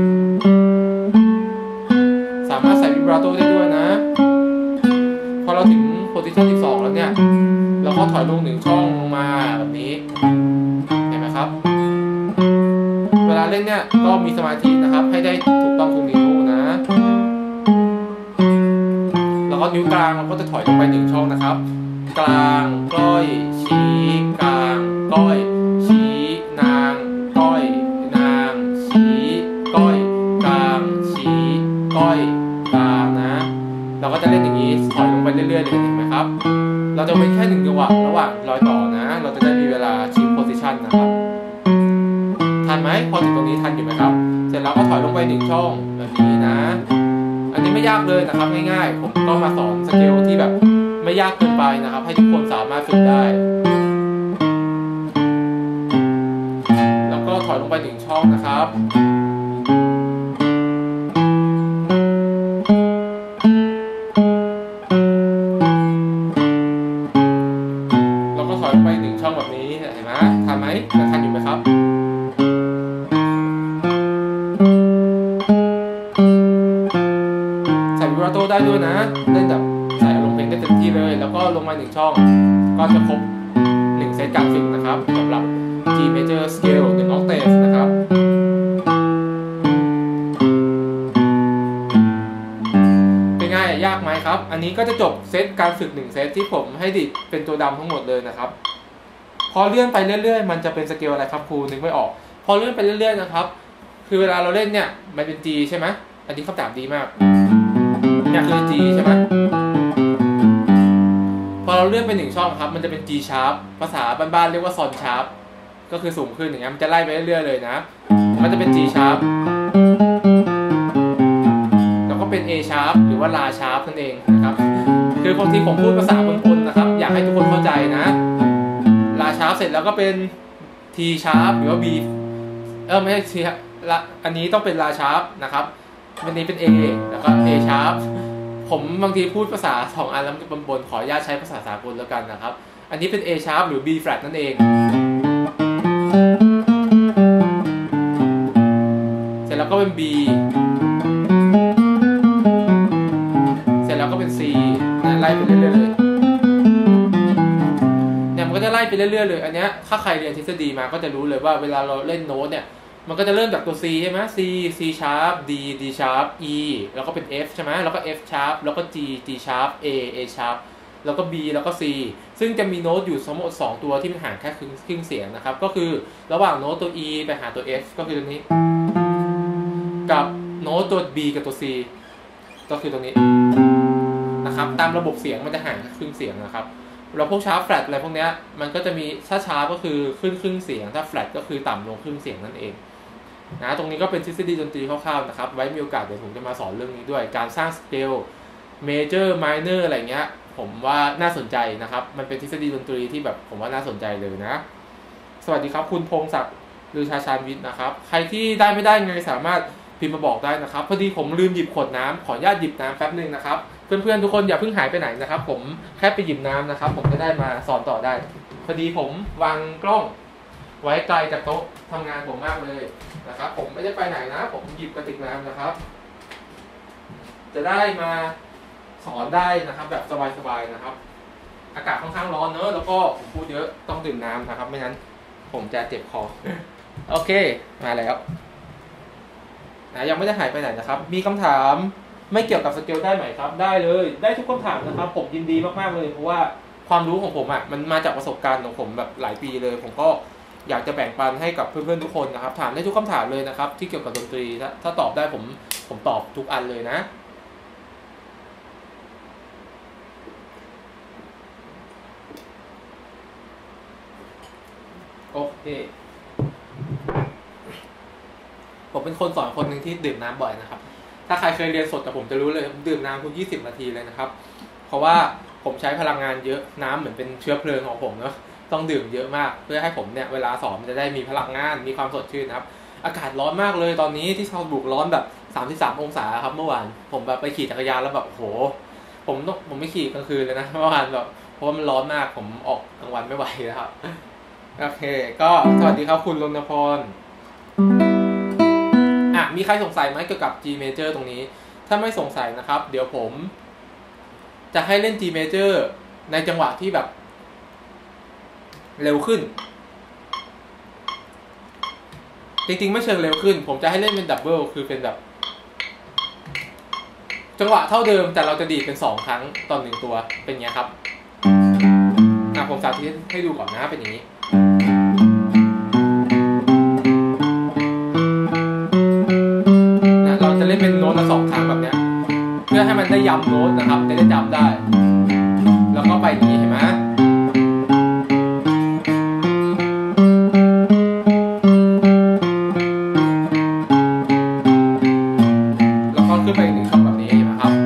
สามารถใส่วิบราโต้ได้ด้วยนะพอเราถึงโพซิชั่นสิบสองแล้วเนี่ยเราก็ถอยลงหนึ่งช่องลงมาแบบนี้เห็นไหมครับเวลาเล่นเนี่ยก็มีสมาธินะครับให้ได้ถูกต้องทุกนิ้วนะแล้วก็นิ้วกลางเราก็จะถอยลงไปหนึ่งช่องนะครับกลางก้อยชี้กลางก้อยชี้นางก้อยนางชี้ก้อยกลางชี้ก้อยกลางนะเราก็จะเล่นอย่างนี้ถอยลงไปเรื่อยๆเลยเห็นไหมครับเราจะเว้นแค่หนึ่งจังหวะระหว่างรอยต่อนะเราจะได้มีเวลาชิปโพซิชันนะครับทันไหมพอถึงตรงนี้ทันอยู่ไหมครับเสร็จแล้วก็ถอยลงไปหนึ่งช่องแบบนี้นะอันนี้ไม่ยากเลยนะครับง่ายๆผมก็มาสอนสเกลที่แบบไม่ยากเกินไปนะครับให้ทุกคนสามารถฝึกได้แล้วก็ถอยลงไปหนึ่งช่องนะครับแล้วก็ถอยลงไปหนึ่งช่องแบบนี้เห็นไหมทันไหมทันอยู่ไหมครับใส่วิบราโตได้ด้วยนะเล่นแบบใส่อารมณ์เพลงได้เต็มที่เลยแล้วก็ลงมาหนึ่งช่องก็จะครบหนึ่งเซตการฝึกนะครับสำหรับ G major scale หนึ่ง octave นะครับเป็นไงยากไหมครับอันนี้ก็จะจบเซตการฝึกหนึ่งเซตที่ผมให้ดิดเป็นตัวดำทั้งหมดเลยนะครับพอเลื่อนไปเรื่อยๆมันจะเป็นสเกลอะไรครับครูนึกไม่ออกพอเลื่อนไปเรื่อยๆนะครับคือเวลาเราเล่นเนี่ยมันเป็น G ใช่ไหมอันนี้คำตอบดีมากเนี่ยคือ G ใช่ไหมพอเราเลื่อนไปหนึ่งช่องครับมันจะเป็น G sharp ภาษาบ้านๆเรียกว่า Son sharp ก็คือสูงขึ้นอย่างเงี้ยมันจะไล่ไปเรื่อยๆเลยนะมันจะเป็น G sharp แล้วก็เป็น A sharp หรือว่า La sharp นั่นเองนะครับคือบางทีผมพูดภาษาปนๆนะครับอยากให้ทุกคนเข้าใจนะ La sharp เสร็จแล้วก็เป็น T sharp หรือว่า B เออไม่ใช่ T ละอันนี้ต้องเป็น La sharp นะครับอันนี้เป็น A แล้วก็ A sharp ผมบางทีพูดภาษาสองอันแล้วบนๆขออนุญาตใช้ภาษาสากลแล้วกันนะครับอันนี้เป็น A sharp หรือ B flat นั่นเองเสร็จแล้วก็เป็น B เสร็จแล้วก็เป็น C นะไล่ไปเรื่อยๆเลยเนี่ยมันก็จะไล่ไปเรื่อยๆเลยอันเนี้ยถ้าใครเรียนทฤษฎีมาก็จะรู้เลยว่าเวลาเราเล่นโน้ตเนี่ยมันก็จะเริ่มจากตัว C ใช่ไหม C C sharp D D sharp E แล้วก็เป็น F ใช่ไหมแล้วก็ F sharp แล้วก็ G G sharp A A sharp แล้วก็ B แล้วก็ C ซึ่งจะมีโน้ตอยู่ทั้งหมดสองตัวที่มันห่างแค่ครึ่งครึ่งเสียงนะครับก็คือระหว่างโน้ตตัว E ไปหาตัว F ก็คือตรงนี้กับโน้ตตัว B กับตัว C ก็คือตรงนี้นะครับตามระบบเสียงมันจะห่างแค่ครึ่งเสียงนะครับเราพวกชาร์ปแฟลตอะไรพวกนี้มันก็จะมีถ้าชาร์ปก็คือขึ้นครึ่งเสียงถ้าแฟลตก็คือต่ำลงครึ่งเสียงนั่นเองนะตรงนี้ก็เป็นทฤษฎีดนตรีคร่าวๆนะครับไว้มีโอกาสเดี๋ยวผมจะมาสอนเรื่องนี้ด้วยการสร้างสเกลเมเจอร์ไมเนอร์อะไรเงี้ยผมว่าน่าสนใจนะครับมันเป็นทฤษฎีดนตรีที่แบบผมว่าน่าสนใจเลยนะสวัสดีครับคุณพงศักดิ์ลือชาชานวิทย์นะครับใครที่ได้ไม่ได้ไงสามารถพิมพ์มาบอกได้นะครับพอดีผมลืมหยิบขวดน้ำขออนุญาตหยิบน้ำแป๊บนึงนะครับเพื่อนๆทุกคนอย่าเพิ่งหายไปไหนนะครับผมแค่ไปหยิบน้ำนะครับผมจะได้มาสอนต่อได้พอดีผมวางกล้องไว้ไกลจากโต๊ะทำงานผมมากเลยนะครับผมไม่ได้ไปไหนนะผมหยิบกระติกน้ำนะครับจะได้มาสอนได้นะครับแบบสบายๆนะครับอากาศค่อนข้างร้อนเนอะแล้วก็ผมพูดเยอะต้องดื่มน้ำนะครับไม่งั้นผมจะเจ็บคอโอเคมาแล้วนะยังไม่ได้หายไปไหนนะครับมีคำถามไม่เกี่ยวกับสเกลได้ไหมครับได้เลยได้ทุกคำถามนะครับผมยินดีมากๆเลยเพราะว่าความรู้ของผมอ่ะมันมาจากประสบการณ์ของผมแบบหลายปีเลยผมก็อยากจะแบ่งปันให้กับเพื่อนๆทุกคนนะครับถามได้ทุกคำถามเลยนะครับที่เกี่ยวกับดนตรีถ้าถ้าตอบได้ผมผมตอบทุกอันเลยนะโอเคผมเป็นคนสอนคนหนึ่งที่ดื่มน้ำบ่อยนะครับถ้าใครเคยเรียนสดกับผมจะรู้เลยดื่มน้ำทุกยี่สิบนาทีเลยนะครับเพราะว่าผมใช้พลังงานเยอะน้ำเหมือนเป็นเชื้อเพลิงของผมเนาะต้องดื่มเยอะมากเพื่อให้ผมเนี่ยเวลาสอนมันจะได้มีพลังงานมีความสดชื่นนะครับอากาศร้อนมากเลยตอนนี้ที่ซาวด์บุกร้อนแบบสามสิบสามองศาครับเมื่อวานผมแบบไปขี่จักรยานแล้วแบบโหผมต้องผมไม่ขี่กลางคืนเลยนะเมื่อวานแบบเพราะว่ามันร้อนมากผมออกกลางวันไม่ไหวนะครับโอเคก็สวัสดีครับคุณรณพรอ่ะมีใครสงสัยไหมเกี่ยวกับ G major ตรงนี้ถ้าไม่สงสัยนะครับเดี๋ยวผมจะให้เล่น G major ในจังหวะที่แบบเร็วขึ้นจริงๆไม่เชิงเร็วขึ้นผมจะให้เล่นเป็นดับเบิลคือเป็นแบบจังหวะเท่าเดิมแต่เราจะดีดเป็นสองครั้งต่อหนึ่งตัวเป็นไงครับอ่ะผมสาธิตให้ดูก่อนนะเป็นอย่างนี้นะเราจะเล่นเป็นโน้ตละสองครั้งแบบเนี้ยเพื่อให้มันได้ย้ำโน้ตนะครับจะได้จำได้แล้วก็ไปอย่างนี้เห็นไหมแล้วก็ขึ้นไปอีกหนึ่งช่องแบบนี้เห็นไหมครับ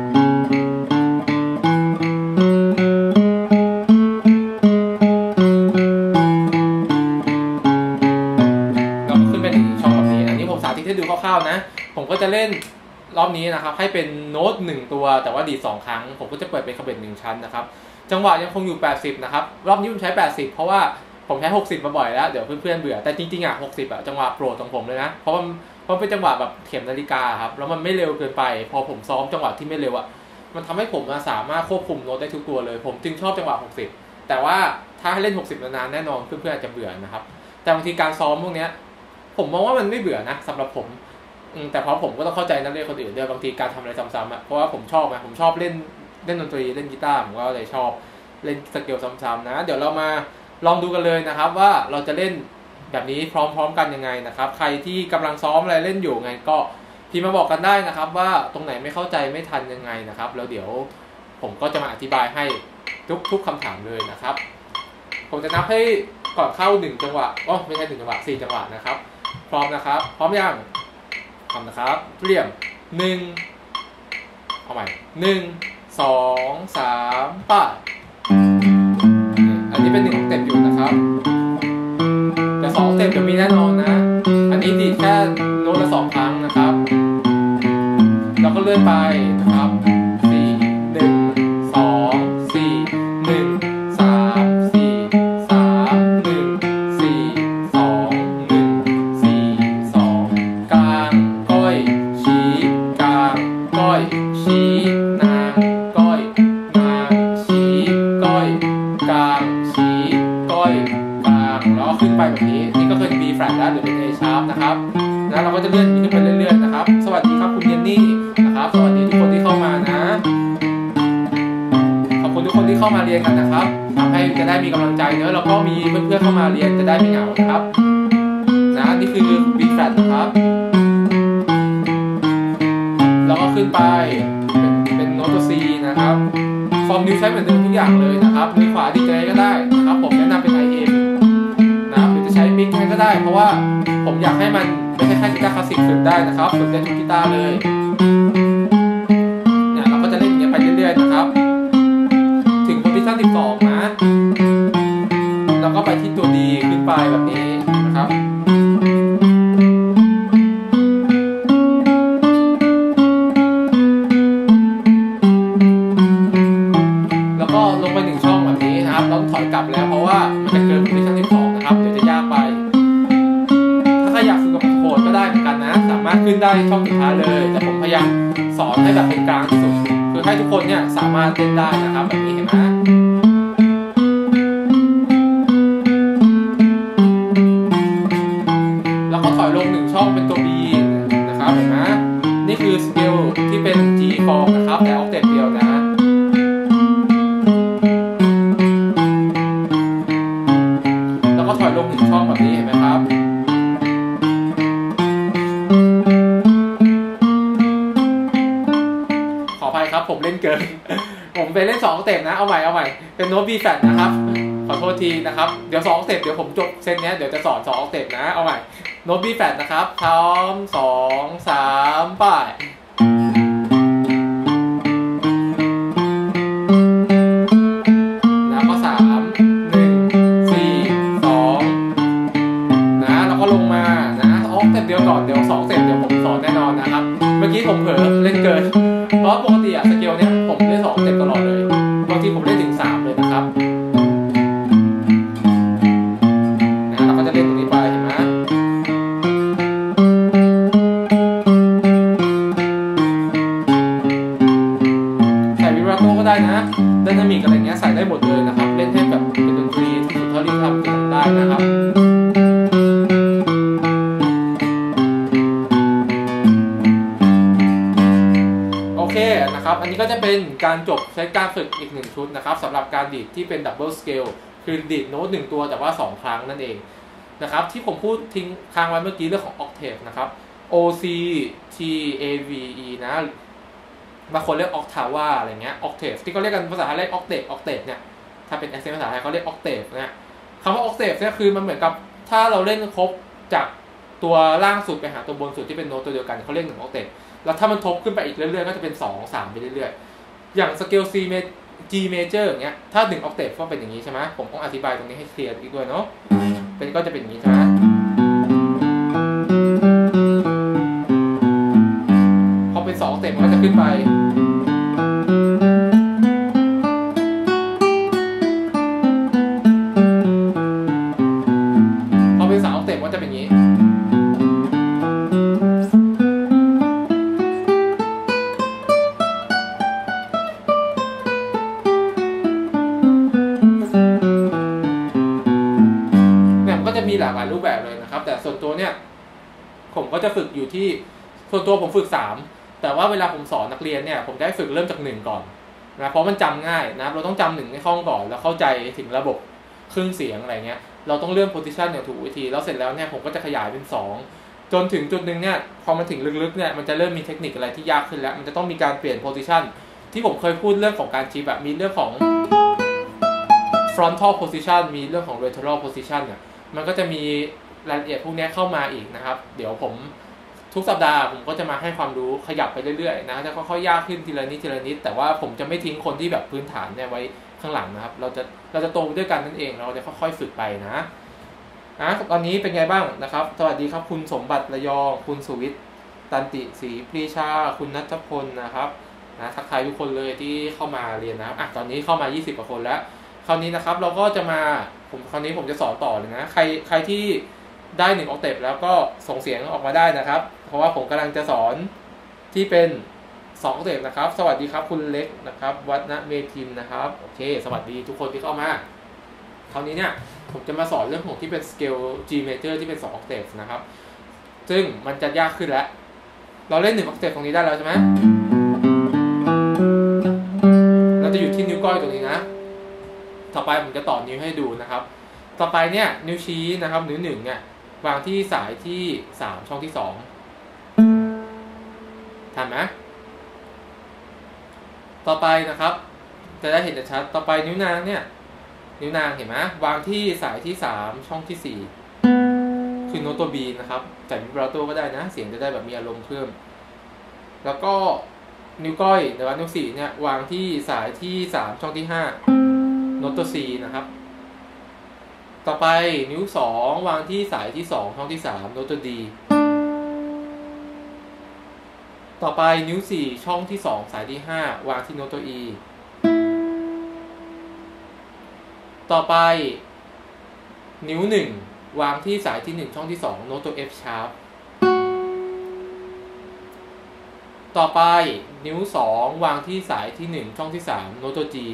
ให้ดูคร่าวๆนะผมก็จะเล่นรอบนี้นะครับให้เป็นโน้ตหนึ่งตัวแต่ว่าดีดสองครั้งผมก็จะเปิดเป็นคาเบตหนึ่งชั้นนะครับจังหวะยังคงอยู่แปดสิบนะครับรอบนี้ผมใช้แปดสิบเพราะว่าผมใช้หกสิบมาบ่อยแล้วเดี๋ยวเพื่อนๆเบื่อแต่จริงๆอ่ะหกสิบอ่ะจังหวะโปรดของผมเลยนะเพราะมันเพราะเป็นจังหวะแบบเข็มนาฬิกาครับแล้วมันไม่เร็วเกินไปพอผมซ้อมจังหวะที่ไม่เร็วอ่ะมันทำให้ผมสามารถควบคุมโน้ตได้ทุกตัวเลยผมจึงชอบจังหวะหกสิบแต่ว่าถ้าให้เล่นหกสิบนานๆแน่นอนเพื่อนๆอาจจะเบื่อนะครับแต่บางทีการซ้อมพวกนี้ผมมองว่ามันไม่เบื่อนะสำหรับผมแต่เพราะผมก็ต้องเข้าใจนักเรียนคนอื่นด้วยบางทีการทำอะไรซ้ำๆอ่ะเพราะว่าผมชอบไงผมชอบเล่นเล่นดนตรีเล่นกีตาร์ผมก็เลยชอบเล่นสเกลซ้ำๆนะเดี๋ยวเรามาลองดูกันเลยนะครับว่าเราจะเล่นแบบนี้พร้อมๆกันยังไงนะครับใครที่กำลังซ้อมอะไรเล่นอยู่ไงก็พิมพ์มาบอกกันได้นะครับว่าตรงไหนไม่เข้าใจไม่ทันยังไงนะครับแล้วเดี๋ยวผมก็จะมาอธิบายให้ทุกๆคำถามเลยนะครับผมจะนับให้ก่อนเข้าหนึ่งจังหวะอ๋อไม่ใช่หนึ่งจังหวะสี่จังหวะนะครับพร้อมนะครับพร้อมยังทำนะครับเตรียมหนึ่งเอาใหม่หนึ่งสองสามป้าอันนี้เป็นหนึ่งเต็มอยู่นะครับแต่สองเต็มจะมีแน่นอนนะอันนี้ดีดแค่โน้ตละสองครั้งนะครับแล้วก็เลื่อนไปนะครับสี่หนึ่งสองสี่หนึ่งสามสี่สามหนึ่งสี่สองหนึ่งสี่สองกลางก้อยชี้กลางก้อยชี้นางก้อยนางชี้ก้อยกลางชี้ก้อยกลางแล้วขึ้นไปแบบนี้นี่ก็คือ B flat แล้วหรือเป็น A sharp นะครับนะเราก็จะเลื่อนขึ้นไปเรื่อยๆนะครับสวัสดีครับคุณเยนนี่นะครับสวัสดีทุกคนที่เข้ามานะขอบคุณทุกคนที่เข้ามาเรียนกันนะครับทำให้จะได้มีกำลังใจเนอะแล้วก็มีเพื่อนๆเข้ามาเรียนจะได้ไม่เหงานะครับนะนี่คือ B flat นะครับแล้วก็ขึ้นไปเป็นเป็นโน้ตตัว C นะครับฟอร์มนิ้วใช้เหมือนเดิมทุกอย่างเลยนะครับมือขวาดีใจก็ได้นะครับผมแนะนำเป็น ไอ เอ็ม นะครับหรือจะใช้มิกก็ได้เพราะว่าผมอยากให้มันไม่ใช่แค่กีตาร์คลาสสิกฝึกได้นะครับฝึกได้ทุกกีตาร์เลยเนี่ยเราก็จะเล่นอย่างนี้ไปเรื่อยๆนะครับถึงโพซิชั่นสิบสองนะแล้วก็ไปที่ตัว D ขึ้นไปแบบนี้นะครับแล้วก็ลงไปหนึ่งช่องแบบนี้นะครับต้องถอยกลับแล้วเพราะว่ามันจะเกินโพซิชั่นสิบสองนะครับเดี๋ยวจะยากไปถ้าใครอยากฝึกกับโค้ดก็ได้เหมือนกันนะสามารถขึ้นได้ช่องสุดท้ายเลยแต่ผมพยายามสอนให้แบบเป็นกลางที่สุดคือให้ทุกคนเนี่ยสามารถเล่นได้นะครับแบบนี้เห็นไหมแล้วก็ถอยลงหนึ่งช่องเป็นตัว B นะครับเห็นไหมนี่คือสเกลที่เป็น G form นะครับแต่ออกเต็ปเดียวนะแล้วก็ถอยลงหนึ่งช่องแบบนี้เห็นไหมครับขออภัยครับผมเล่นเกิน ผมไปเล่นสองสเต็ปนะเอาใหม่เอาใหม่เป็นโน้ต B flat นะครับขอโทษทีนะครับเดี๋ยวสองสเต็ปเดี๋ยวผมจบเซตนี้เดี๋ยวจะสอนสองสเต็ปนะเอาใหม่โน้ต B flat นะครับพร้อมสองสามไปแล้วก็สามหนึ่งสี่สองนะแล้วก็ลงมานะเอาสเต็ปเดียวก่อนเดี๋ยวสองสเต็ปเดี๋ยวผมสอนแน่นอนนะครับเมื่อกี้ผมเผลอเล่นเกินเพราะปกติอะสเกลเนี้ยผมเล่นสองสเต็ปตลอดเลยบางทีผมเล่นถึงสามเลยนะครับนะเราก็จะเล่นตรงนี้ไปเห็นไหมใส่วิบราโต้ก็ได้นะไดนามิกอะไรเงี้ยใส่ได้หมดเลยนะครับเล่นให้แบบเป็นดนตรีที่สุดเท่าที่ทำได้นะครับโอเคนะครับอันนี้ก็จะเป็นการจบใช้การฝึกอีกหนึ่งชุดนะครับสำหรับการดีดที่เป็นดับเบิลสเกลคือดีดโน้ตหนึ่งตัวแต่ว่าสองครั้งนั่นเองนะครับที่ผมพูดทิ้งค้างไว้เมื่อกี้เรื่องของ octave นะครับ O C T A V E นะบางคนเรียก octava อะไรเงี้ย octave ที่เขาเรียกกันภาษาไทยเรียก octave octave เนี่ยถ้าเป็น accent ภาษาไทยเขาเรียก octave เนี่ยคำว่า octave เนี่ยคือมันเหมือนกับถ้าเราเล่นครบจากตัวล่างสุดไปหาตัวบนสุดที่เป็นโน้ตตัวเดียวกันเขาเรียกหนึ่ง octave แล้วถ้ามันทบขึ้นไปอีกเรื่อยๆก็จะเป็นสอง สามไปเรื่อยๆอย่างสเกล C G major อย่างเงี้ยถ้าหนึ่ง octave ก็เป็นอย่างนี้ใช่ไหมผมต้องอธิบายตรงนี้ให้เคลียร์อีกด้วยเนาะเป็นก็จะเป็นอย่างนี้ใช่ไหมพอเป็นสอง octave มันก็จะขึ้นไปพอเป็นสาม octave มันจะเป็นอย่างนี้มีหลากหลายรูปแบบเลยนะครับแต่ส่วนตัวเนี่ยผมก็จะฝึกอยู่ที่ส่วนตัวผมฝึกสามแต่ว่าเวลาผมสอนนักเรียนเนี่ยผมได้ฝึกเริ่มจากหนึ่งก่อนนะเพราะมันจำง่ายนะเราต้องจำหนึ่งให้คล่องก่อนแล้วเข้าใจถึงระบบเครื่องเสียงอะไรเงี้ยเราต้องเลื่อนโพซิชันอย่างถูกวิธีแล้วเสร็จแล้วเนี่ยผมก็จะขยายเป็นสองจนถึงจุดหนึ่งเนี่ยพอมันถึงลึกๆเนี่ยมันจะเริ่มมีเทคนิคอะไรที่ยากขึ้นแล้วมันจะต้องมีการเปลี่ยนโพซิชันที่ผมเคยพูดเรื่องของการชิปแบบมีเรื่องของ frontal position มีเรื่องของ lateral position เนี่ยมันก็จะมีรายละเอียดพวกนี้เข้ามาอีกนะครับเดี๋ยวผมทุกสัปดาห์ผมก็จะมาให้ความรู้ขยับไปเรื่อยๆนะจะค่อยๆยากขึ้นทีละนิดทีละนิดแต่ว่าผมจะไม่ทิ้งคนที่แบบพื้นฐานเนี่ยไว้ข้างหลังนะครับเราจะเราจะโตไปด้วยกันนั่นเองเราจะค่อยๆฝึกไปนะนะตอนนี้เป็นไงบ้างนะครับสวัสดีครับคุณสมบัติระยองคุณสุวิทย์ตันติศรีปรีชาคุณณัฐพลนะครับนะทักทายทุกคนเลยที่เข้ามาเรียนนะครับอ่ะตอนนี้เข้ามายี่สิบกว่าคนแล้วคราวนี้นะครับเราก็จะมาผมคราวนี้ผมจะสอนต่อเลยนะใครใครที่ได้หนึ่งออกเทปแล้วก็ส่งเสียงออกมาได้นะครับเพราะว่าผมกำลังจะสอนที่เป็นสองออกเทปนะครับสวัสดีครับคุณเล็กนะครับวัฒนเมธินนะครับโอเคสวัสดีทุกคนที่เข้ามาคราวนี้เนี่ยผมจะมาสอนเรื่องของที่เป็นสเกล G major ที่เป็นสองออกเทปนะครับซึ่งมันจะยากขึ้นแล้วเราเล่นหนึ่งออกเทปตรงนี้ได้แล้วใช่ไหมเราจะอยู่ที่นิ้วก้อยตรงนี้นะต่อไปผมจะต่อนิ้วให้ดูนะครับต่อไปเนี่ยนิ้วชี้นะครับนิ้วหนึ่งเนี่ยวางที่สายที่สามช่องที่สองทันไหมต่อไปนะครับจะได้เห็นชัดต่อไปนิ้วนางเนี่ยนิ้วนางเห็นไหมวางที่สายที่สามช่องที่สี่คือโน้ตตัว B นะครับใส่วิบราโต้ก็ได้นะเสียงจะได้แบบมีอารมณ์เพิ่มแล้วก็นิ้วก้อยในวันนิ้วสี่เนี่ยวางที่สายที่สามช่องที่ห้าโน้ตตัว C นะครับต่อไปนิ้วสองวางที่สายที่สองช่องที่สามโน้ตตัว D ต่อไปนิ้วสี่ช่องที่สองสายที่ห้าวางที่โน้ตตัว E ต่อไปนิ้วหนึ่งวางที่สายที่หนึ่งช่องที่สองโน้ตตัว F sharp ต่อไปนิ้วสองวางที่สายที่หนึ่งช่องที่สามโน้ตตัว G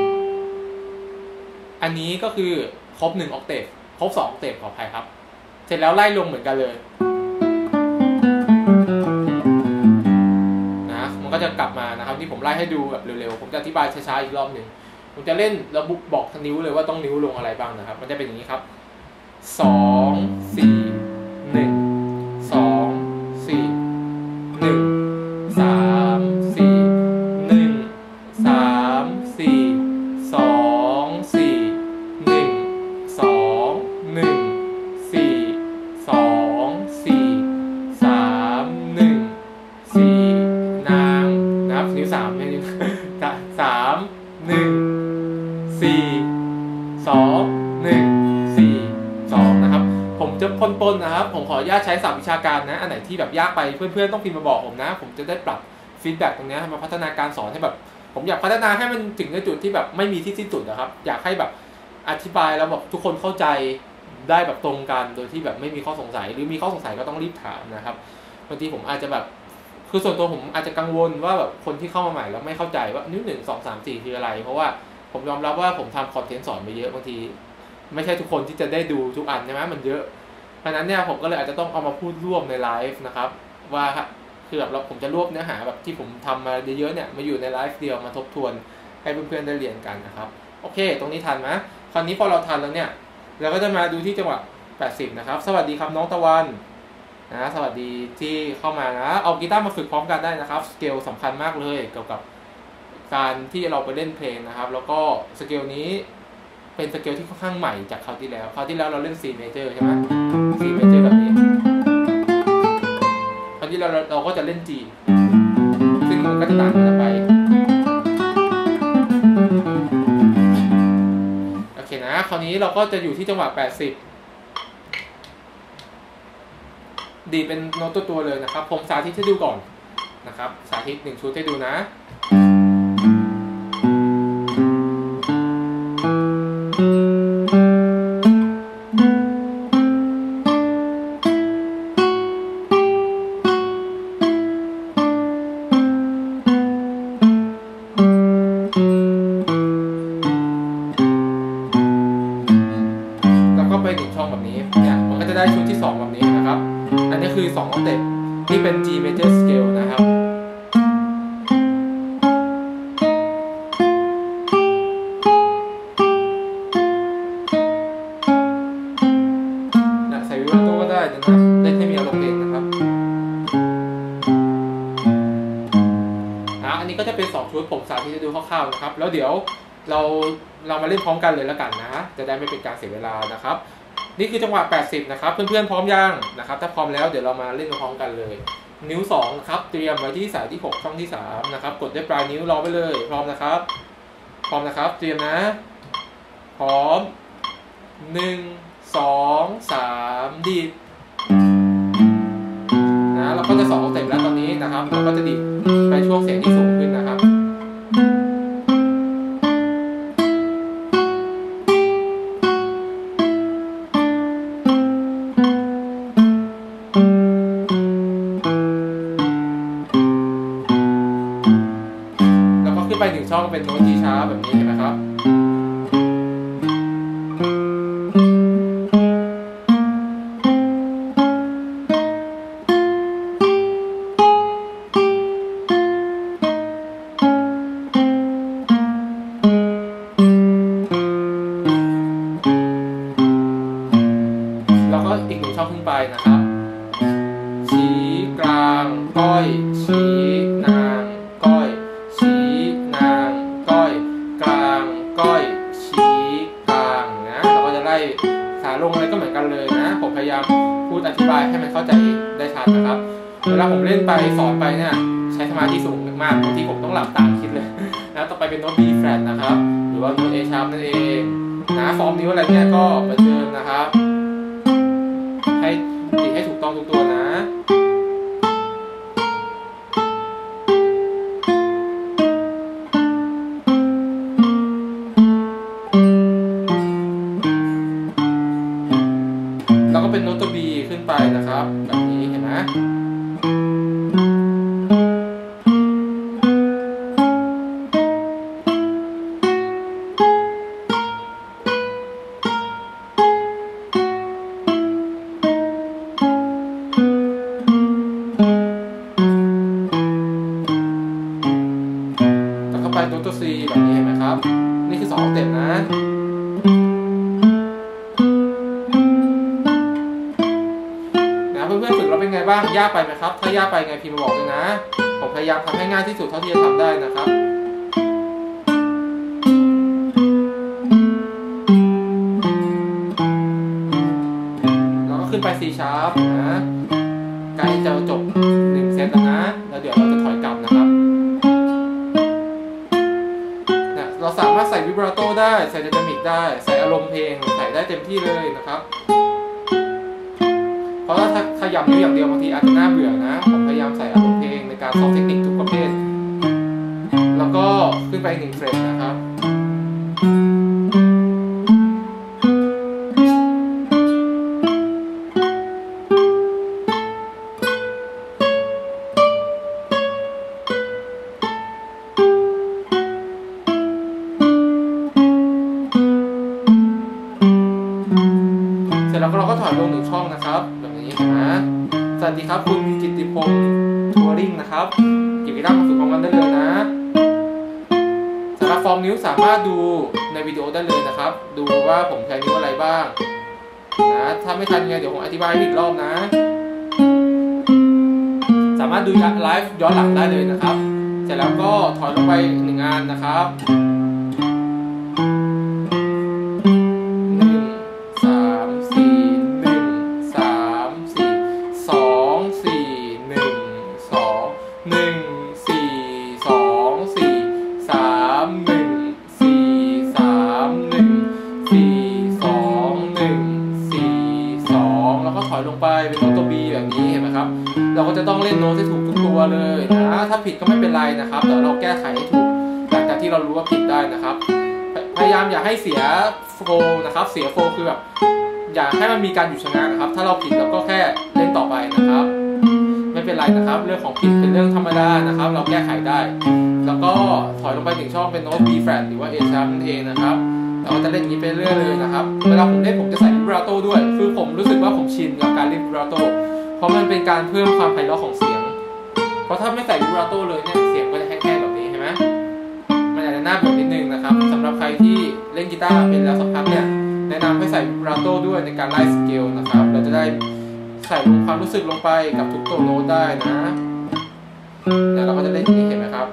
อันนี้ก็คือครบหนึ่งออกเทปครบสองออกเทปขออภัยครับเสร็จแล้วไล่ลงเหมือนกันเลยนะมันก็จะกลับมานะครับที่ผมไล่ให้ดูแบบเร็วๆผมจะอธิบายช้าๆอีกรอบหนึ่งผมจะเล่นระบุบอกนิ้วเลยว่าต้องนิ้วลงอะไรบ้างนะครับมันจะเป็นอย่างนี้ครับสองสี่หนึ่งสองสี่หนึ่งสามสี่หนึ่งสามสี่สองสี่หนึ่งสองหนึ่งสี่สองสี่สามหนึ่งสี่นางนับนิ้วสามให้นิ้วสามหนึ่งสี่สองหนึ่งสี่สองนะครับผมจะปนๆนะครับผมขออนุญาตใช้ศัพท์วิชาการนะอันไหนที่แบบยากไปเพื่อนๆต้องพิมพ์มาบอกผมนะผมจะได้ปรับฟีดแบ็กตรงนี้มาพัฒนาการสอนให้แบบผมอยากพัฒนาให้มันถึงในจุดที่แบบไม่มีที่สิ้นสุดนะครับอยากให้แบบอธิบายแล้วแบบทุกคนเข้าใจได้แบบตรงกันโดยที่แบบไม่มีข้อสงสัยหรือมีข้อสงสัยก็ต้องรีบถามนะครับบางทีผมอาจจะแบบคือส่วนตัวผมอาจจะกังวลว่าแบบคนที่เข้ามาใหม่แล้วไม่เข้าใจว่านิ้วหนึ่งสองสามสี่คืออะไรเพราะว่าผมยอมรับว่าผมทำคอนเทนต์สอนไปเยอะบางทีไม่ใช่ทุกคนที่จะได้ดูทุกอันใช่ไหมมันเยอะเพราะนั้นเนี่ยผมก็เลยอาจจะต้องเอามาพูดร่วมในไลฟ์นะครับว่าคคือแบบเราผมจะรวบเนื้อหาแบบที่ผมทำมาเยอะๆเนี่ยมาอยู่ในไลฟ์เดียวมาทบทวนให้เพื่อนๆได้เรียนกันนะครับโอเคตรงนี้ทันไหมคราวนี้พอเราทันแล้วเนี่ยเราก็จะมาดูที่จังหวะแปดสิบนะครับสวัสดีครับน้องตะวันนะสวัสดีที่เข้ามานะเอากีตาร์มาฝึกพร้อมกันได้นะครับสเกลสำคัญมากเลยเกี่ยวกับการที่เราไปเล่นเพลงนะครับแล้วก็สเกลนี้เป็นสเกลที่ค่อนข้างใหม่จากคราวที่แล้วคราวที่แล้วเราเล่น C major ใช่ไหม C major แบบนี้คราวที่เราเราก็จะเล่น G ซึ่งมันก็จะต่างกันไปโอเคนะคราวนี้เราก็จะอยู่ที่จังหวะแปดสิบดีเป็นโน้ตตัวๆเลยนะครับผมสาธิตให้ดูก่อนนะครับสาธิตหนึ่งชุดให้ดูนะไปหนึ่งช่องแบบนี้เนี่ยมันก็จะได้ชุดที่สองแบบนี้นะครับอันนี้คือสองออกเทปที่เป็น G major scale นะครับนะใส่วิบราโต้ก็ได้นะเล่นให้มีอารมณ์เพลงนะครับนะอันนี้ก็จะเป็นสองชุดผมสาธิตให้ดูคร่าวๆนะครับแล้วเดี๋ยวเราเรามาเล่นพร้อมกันเลยแล้วกันนะจะได้ไม่เป็นการเสียเวลานะครับนี่คือจังหวะแปดสิบนะครับเพื่อนๆพร้อมยังนะครับถ้าพร้อมแล้วเดี๋ยวเรามาเล่นพร้อมกันเลยนิ้วสองนะครับเตรียมไว้ที่สายที่หกช่องที่สามนะครับกดด้วยปลายนิ้วรอไปเลยพร้อมนะครับพร้อมนะครับเตรียมนะพร้อมหนึ่ง สอง สามดีดนะเราก็จะสองเต็มแล้วตอนนี้นะครับเราก็จะดีดไปช่วงเสียงที่สูงขึ้นนะครับขึ้นไปหนึ่งช่องเป็นโน้ต G sharp แบบนี้เห็นไหมครับแล้วก็อีกหนึ่งช่องขึ้นไปนะครับชี้กลางก้อยชี้นางก้อยชี้นางก้อยกลางก้อยชี้กลางนะเราก็จะไล่ขาลงอะไรก็เหมือนกันเลยนะผมพยายามพูดอธิบายให้มันเข้าใจได้ชัดนะครับเวลาผมเล่นไปสอนไปเนี่ยใช้สมาธิสูงมากบางทีผมต้องหลับตาคิดเลยนะต่อไปเป็นโน้ต B flat นะครับหรือว่าโน้ต A sharp นั่นเองนะฟอร์มนิ้วอะไรเนี่ยก็เหมือนเดิมนะครับให้ดีให้ถูกต้องทุกตัวนะแล้วก็เป็นโน้ต B ขึ้นไปนะครับแบบนี้เห็นไหมไปโน้ต C แบบนี้เห็นไหมครับนี่คือสองออกเทปนะนะเพื่อนๆฝึกเราเป็นไงบ้างยากไปไหมครับถ้ายากไปไงพิมพ์มาบอกด้วยนะผมพยายามทำให้ง่ายที่สุดเท่าที่จะทำได้นะครับแล้วก็ขึ้นไป C sharp นะใกล้จะจบหนึ่งเซตแล้วนะแล้วเดี๋ยวเราจะถอยกลับนะครับเราสามารถใส่วิบราโต้ได้ใส่ไดนามิกได้ใส่อารมณ์เพลงใส่ได้เต็มที่เลยนะครับเพราะว่าถ้าขยับนิ้วอย่างเดียวบางทีอาจจะน่าเบื่อนะผมพยายามใส่อารมณ์เพลงในการซ้อมเทคนิคทุกประเภทแล้วก็ขึ้นไปหนึ่งเฟรมนะครับแล้วก็เราก็ถอยลงหนึ่งช่องนะครับแบบนี้นะสวัสดีครับคุณกิตติพงศ์ทัวริงนะครับหยิบกีตาร์มาฝึกพร้อมกันได้เลยนะสำหรับฟอร์มนิ้วสามารถดูในวิดีโอได้เลยนะครับดูว่าผมใช้นิ้วอะไรบ้างนะถ้าไม่ทันไงเดี๋ยวผมอธิบายอีกรอบนะสามารถดูไลฟ์ย้อนหลังได้เลยนะครับเสร็จแล้วก็ถอยลงไปหนึ่งอันนะครับหนึ่งสามสี่หนึ่งสามสี่สองสี่หนึ่งสองหนึ่งสี่สองสี่สามหนึ่งสี่สามหนึ่งสี่สองหนึ่งสี่สองแล้วก็ถอยลงไปเป็นโน้ตตัว B แบบนี้เห็นไหมครับเราก็จะต้องเล่นโน้ตให้ถูกทุกตัวเลยนะถ้าผิดก็ไม่เป็นไรนะครับเดี๋ยวเราแก้ไขให้ถูกหลังจากที่เรารู้ว่าผิดได้นะครับพยายามอย่าให้เสียโฟล์นะครับเสียโฟล์คือแบบอย่าให้มันมีการหยุดชะงักนะครับถ้าเราผิดเราก็แค่เล่นต่อไปนะครับไม่เป็นไรนะครับเรื่องของผิดเป็นเรื่องธรรมดานะครับเราแก้ไขได้แล้วก็ถอยลงไปถึงช่องเป็นโน้ต B flat หรือว่า A sharp นั่นเองนะครับเราจะเล่นอย่างนี้ไปเรื่อยเลยนะครับเวลาผมเล่นผมจะใส่วิบราโต้ด้วยคือผมรู้สึกว่าผมชินกับการเล่นวิบราโต้เพราะมันเป็นการเพิ่มความไพเราะของเสียงเพราะถ้าไม่ใส่วิบราโต้เลยเนี่ยเสียงก็จะแห้งๆแบบนี้เห็นไหมมันอาจจะน่าเบื่อนิดนึงนะครับสำหรับใครที่เล่นกีตาร์เป็นแล้วสักพักเนี่ยแนะนำให้ใส่วิบราโต้ด้วยในการไล่สเกลนะครับเราจะได้ใส่ความรู้สึกลงไปกับทุกตัวโน้ตได้นะแล้วเราก็จะเล่นอย่างนี้เห็นไหมครับ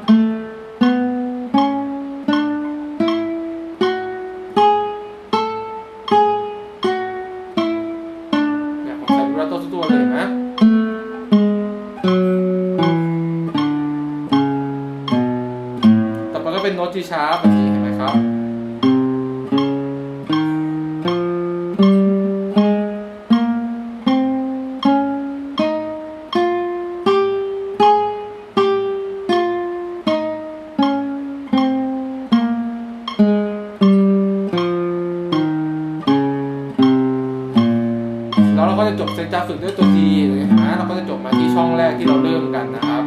เนี่ยผมใส่วิบราโต้ทุกตัวเลยเห็นไหมต่อไปก็เป็นโน้ต G sharp แบบนี้เห็นไหมครับแล้วเราก็จะจบเซตการฝึกด้วยตัว G เลยเห็นไหมเราก็จะจบมาที่ช่องแรกที่เราเริ่มกันนะครับ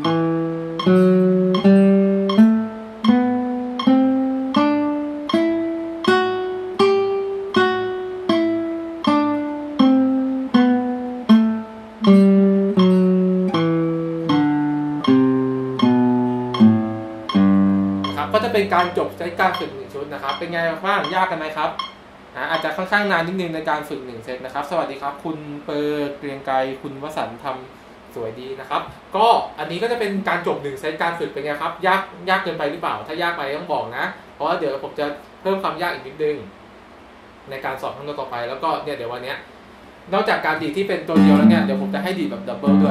ก็จะเป็นการจบเซตการฝึกหนึ่งชุดนะครับเป็นไงบ้างยากกันไหมครับอาจจะค่อนข้างนานนิดนึงในการฝึกหนึ่งเซตนะครับสวัสดีครับคุณเปอร์เกรียงไกรคุณวสันต์ทำสวยดีนะครับก็อันนี้ก็จะเป็นการจบหนึ่งเซตการฝึกเป็นไงครับยากยากเกินไปหรือเปล่าถ้ายากไปต้องบอกนะเพราะว่าเดี๋ยวผมจะเพิ่มความยากอีกนิดนึงในการสอนครั้งต่อไปแล้วก็เนี่ยเดี๋ยววันนี้นอกจากการดีดที่เป็นตัวเดียวแล้วเนี่ยเดี๋ยวผมจะให้ดีดแบบดับเบิลด้วย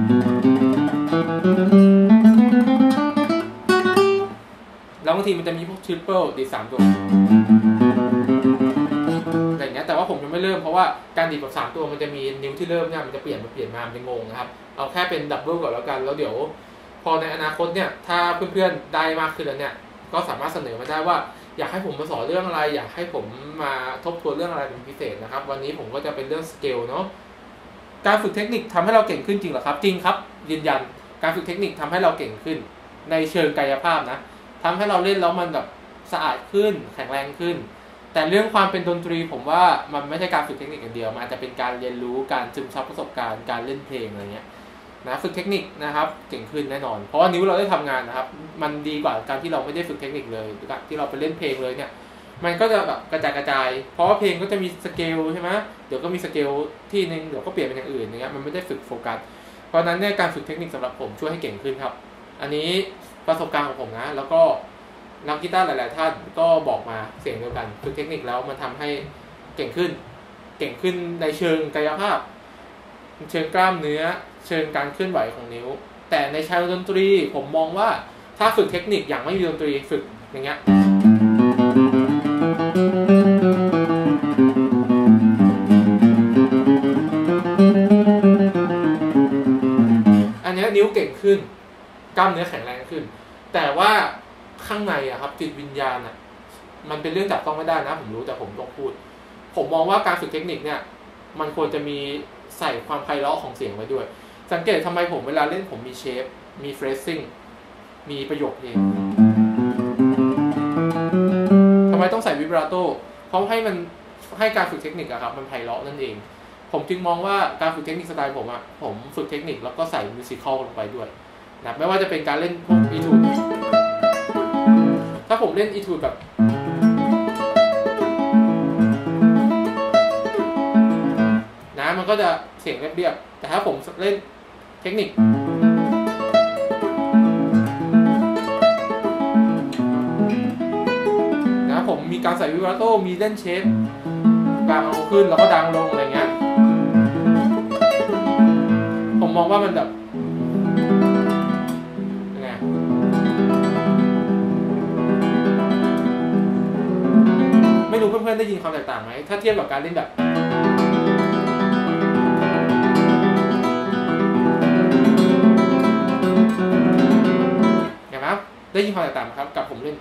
แล้วบางทีมันจะมีพวกทริปเปิลดีดสามตัวอะไรเงี้ยแต่ว่าผมยังไม่เริ่มเพราะว่าการดีดแบบสามตัวมันจะมีนิ้วที่เริ่มเนี่ยมันจะเปลี่ยนมาเปลี่ยนมามันจะงงนะครับเอาแค่เป็นดับเบิลก่อนแล้วกันแล้วเดี๋ยวพอในอนาคตเนี่ยถ้าเพื่อนๆได้มากขึ้นแล้วเนี่ยก็สามารถเสนอมาได้ว่าอยากให้ผมมาสอนเรื่องอะไรอยากให้ผมมาทบทวนเรื่องอะไรเป็นพิเศษนะครับวันนี้ผมก็จะเป็นเรื่องสเกลเนาะการฝึกเทคนิคทำให้เราเก่งขึ้นจริงเหรอครับจริงครับยืนยันการฝึกเทคนิคทำให้เราเก่งขึ้นในเชิงกายภาพนะทำให้เราเล่นแล้วมันแบบสะอาดขึ้นแข็งแรงขึ้นแต่เรื่องความเป็นดนตรีผมว่ามันไม่ใช่การฝึกเทคนิคอย่างเดียวมันอาจจะเป็นการเรียนรู้การซึมซับประสบการณ์การเล่นเพลงอะไรเงี้ยนะฝึกเทคนิคนะครับเก่งขึ้นแน่นอนเพราะว่านิ้วเราได้ทำงานนะครับมันดีกว่าการที่เราไม่ได้ฝึกเทคนิคเลยที่เราไปเล่นเพลงเลยเนี่ยมันก็จะแบบกระจายกระจายเพราะว่าเพลงก็จะมีสเกลใช่ไหมเดี๋ยวก็มีสเกลที่นึงเดี๋ยวก็เปลี่ยนเป็นอย่างอื่นอย่างเงี้ยมันไม่ได้ฝึกโฟกัสเพราะนั้นเนี่ยการฝึกเทคนิคสำหรับผมช่วยให้เก่งขึ้นครับอันนี้ประสบการณ์ของผมนะแล้วก็นักกีตาร์หลายๆท่านก็บอกมาเสียงเดียวกันฝึกเทคนิคแล้วมันทำให้เก่งขึ้นเก่งขึ้นในเชิงกายภาพเชิงกล้ามเนื้อเชิงการเคลื่อนไหวของนิ้วแต่ในเชิงดนตรีผมมองว่าถ้าฝึกเทคนิคอย่างไม่มีดนตรีฝึกอย่างเงี้ยอันนี้นิ้วเก่งขึ้นกล้ามเนื้อแข็งแรงขึ้นแต่ว่าข้างในอะครับจิตวิญญาณอะมันเป็นเรื่องจับต้องไม่ได้นะผมรู้แต่ผมต้องพูดผมมองว่าการฝึกเทคนิคเนี่ยมันควรจะมีใส่ความไพเราะของเสียงไว้ด้วยสังเกตทำไมผมเวลาเล่นผมมีเชฟมีเฟรซซิ่งมีประโยคเพลงทำไมต้องใส่วิบราโต้เพราะให้มันให้การฝึกเทคนิคอะครับมันไพเราะนั่นเองผมจึงมองว่าการฝึกเทคนิคสไตล์ผมอะผมฝึกเทคนิคแล้วก็ใส่มิวสิคัลลงไปด้วยนะไม่ว่าจะเป็นการเล่นพวกอีทูดถ้าผมเล่นอีทูดแบบนะมันก็จะเสียงเรียบๆแต่ถ้าผมเล่นเทคนิคนะผมมีการใส่วิบราโตมีเล่นเชฟกลางเอาขึ้นแล้วก็ดังลงอะไรเงี้ยผมมองว่ามันแบบยังไงไม่รู้เพื่อนๆได้ยินความแตกต่างไหมถ้าเทียบกับการเล่นแบบเห็นไหมได้ยินความแตกต่างไหมครับกับผมเล่น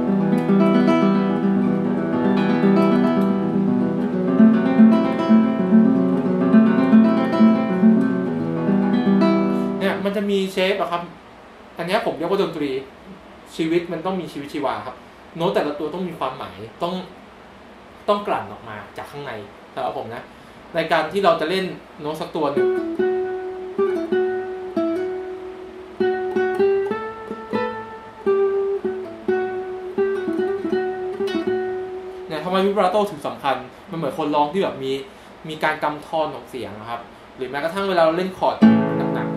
มันจะมีเชฟอะครับอันนี้ผมเรียกว่าดนตรีชีวิตมันต้องมีชีวิตชีวาครับโน้ตแต่ละตัวต้องมีความหมายต้องต้องกลั่นออกมาจากข้างในสำหรับผมนะในการที่เราจะเล่นโน้ตสักตัวหนึ่งเนี่ยทำไมวิบราโตถึงสำคัญมันเหมือนคนร้องที่แบบมีมีการกำทอนของเสียงนะครับหรือแม้กระทั่งเวลาเราเล่นคอร์ดหนัก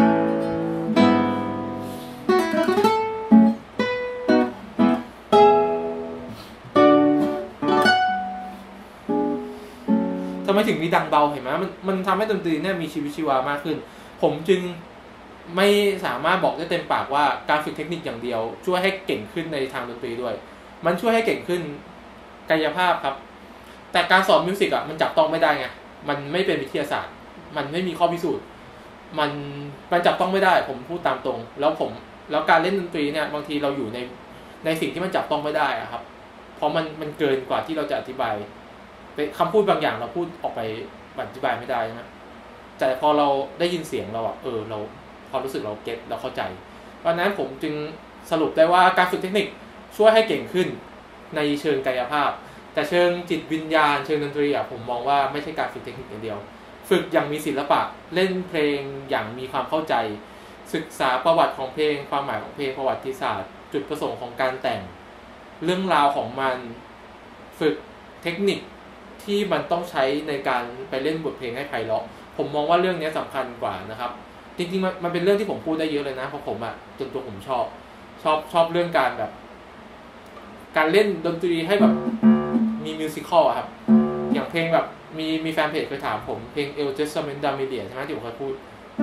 ทำไมถึงมีดังเบาเห็นไหมมันมันทำให้ดนตรีเนี่ยมีชีวิตชีวามากขึ้นผมจึงไม่สามารถบอกได้เต็มปากว่าการฝึกเทคนิคอย่างเดียวช่วยให้เก่งขึ้นในทางดนตรีด้วยมันช่วยให้เก่งขึ้นกายภาพครับแต่การสอนมิวสิกอ่ะมันจับต้องไม่ได้ไงมันไม่เป็นวิทยาศาสตร์มันไม่มีข้อพิสูจน์มันมันจับต้องไม่ได้ผมพูดตามตรงแล้วผมแล้วการเล่นดนตรีเนี่ยบางทีเราอยู่ในในสิ่งที่มันจับต้องไม่ได้อะครับเพราะมันมันเกินกว่าที่เราจะอธิบายคำพูดบางอย่างเราพูดออกไปอธิบายไม่ได้นะแต่พอเราได้ยินเสียงเราอ่ะเออเราพอรู้สึกเราเก็ตเราเข้าใจเพราะนั้นผมจึงสรุปได้ว่าการฝึกเทคนิคช่วยให้เก่งขึ้นในเชิงกายภาพแต่เชิงจิตวิญญาณเชิงดนตรีอ่ะผมมองว่าไม่ใช่การฝึกเทคนิคอย่างเดียวฝึกอย่างมีศิลปะเล่นเพลงอย่างมีความเข้าใจศึกษาประวัติของเพลงความหมายของเพลงประวัติศาสตร์จุดประสงค์ของการแต่งเรื่องราวของมันฝึกเทคนิคที่มันต้องใช้ในการไปเล่นบทเพลงให้ไพเราะผมมองว่าเรื่องนี้สำคัญกว่านะครับจริงๆมันเป็นเรื่องที่ผมพูดได้เยอะเลยนะเพราะผมอ่ะจนตัวผมชอบชอบชอบเรื่องการแบบการเล่นดนตรีให้แบบมีมิวสิคอลครับอย่างเพลงแบบมีมีแฟนเพจเคยถามผมเพลง El Testament d'Amelia ใช่ไหมที่ผมเคยพูด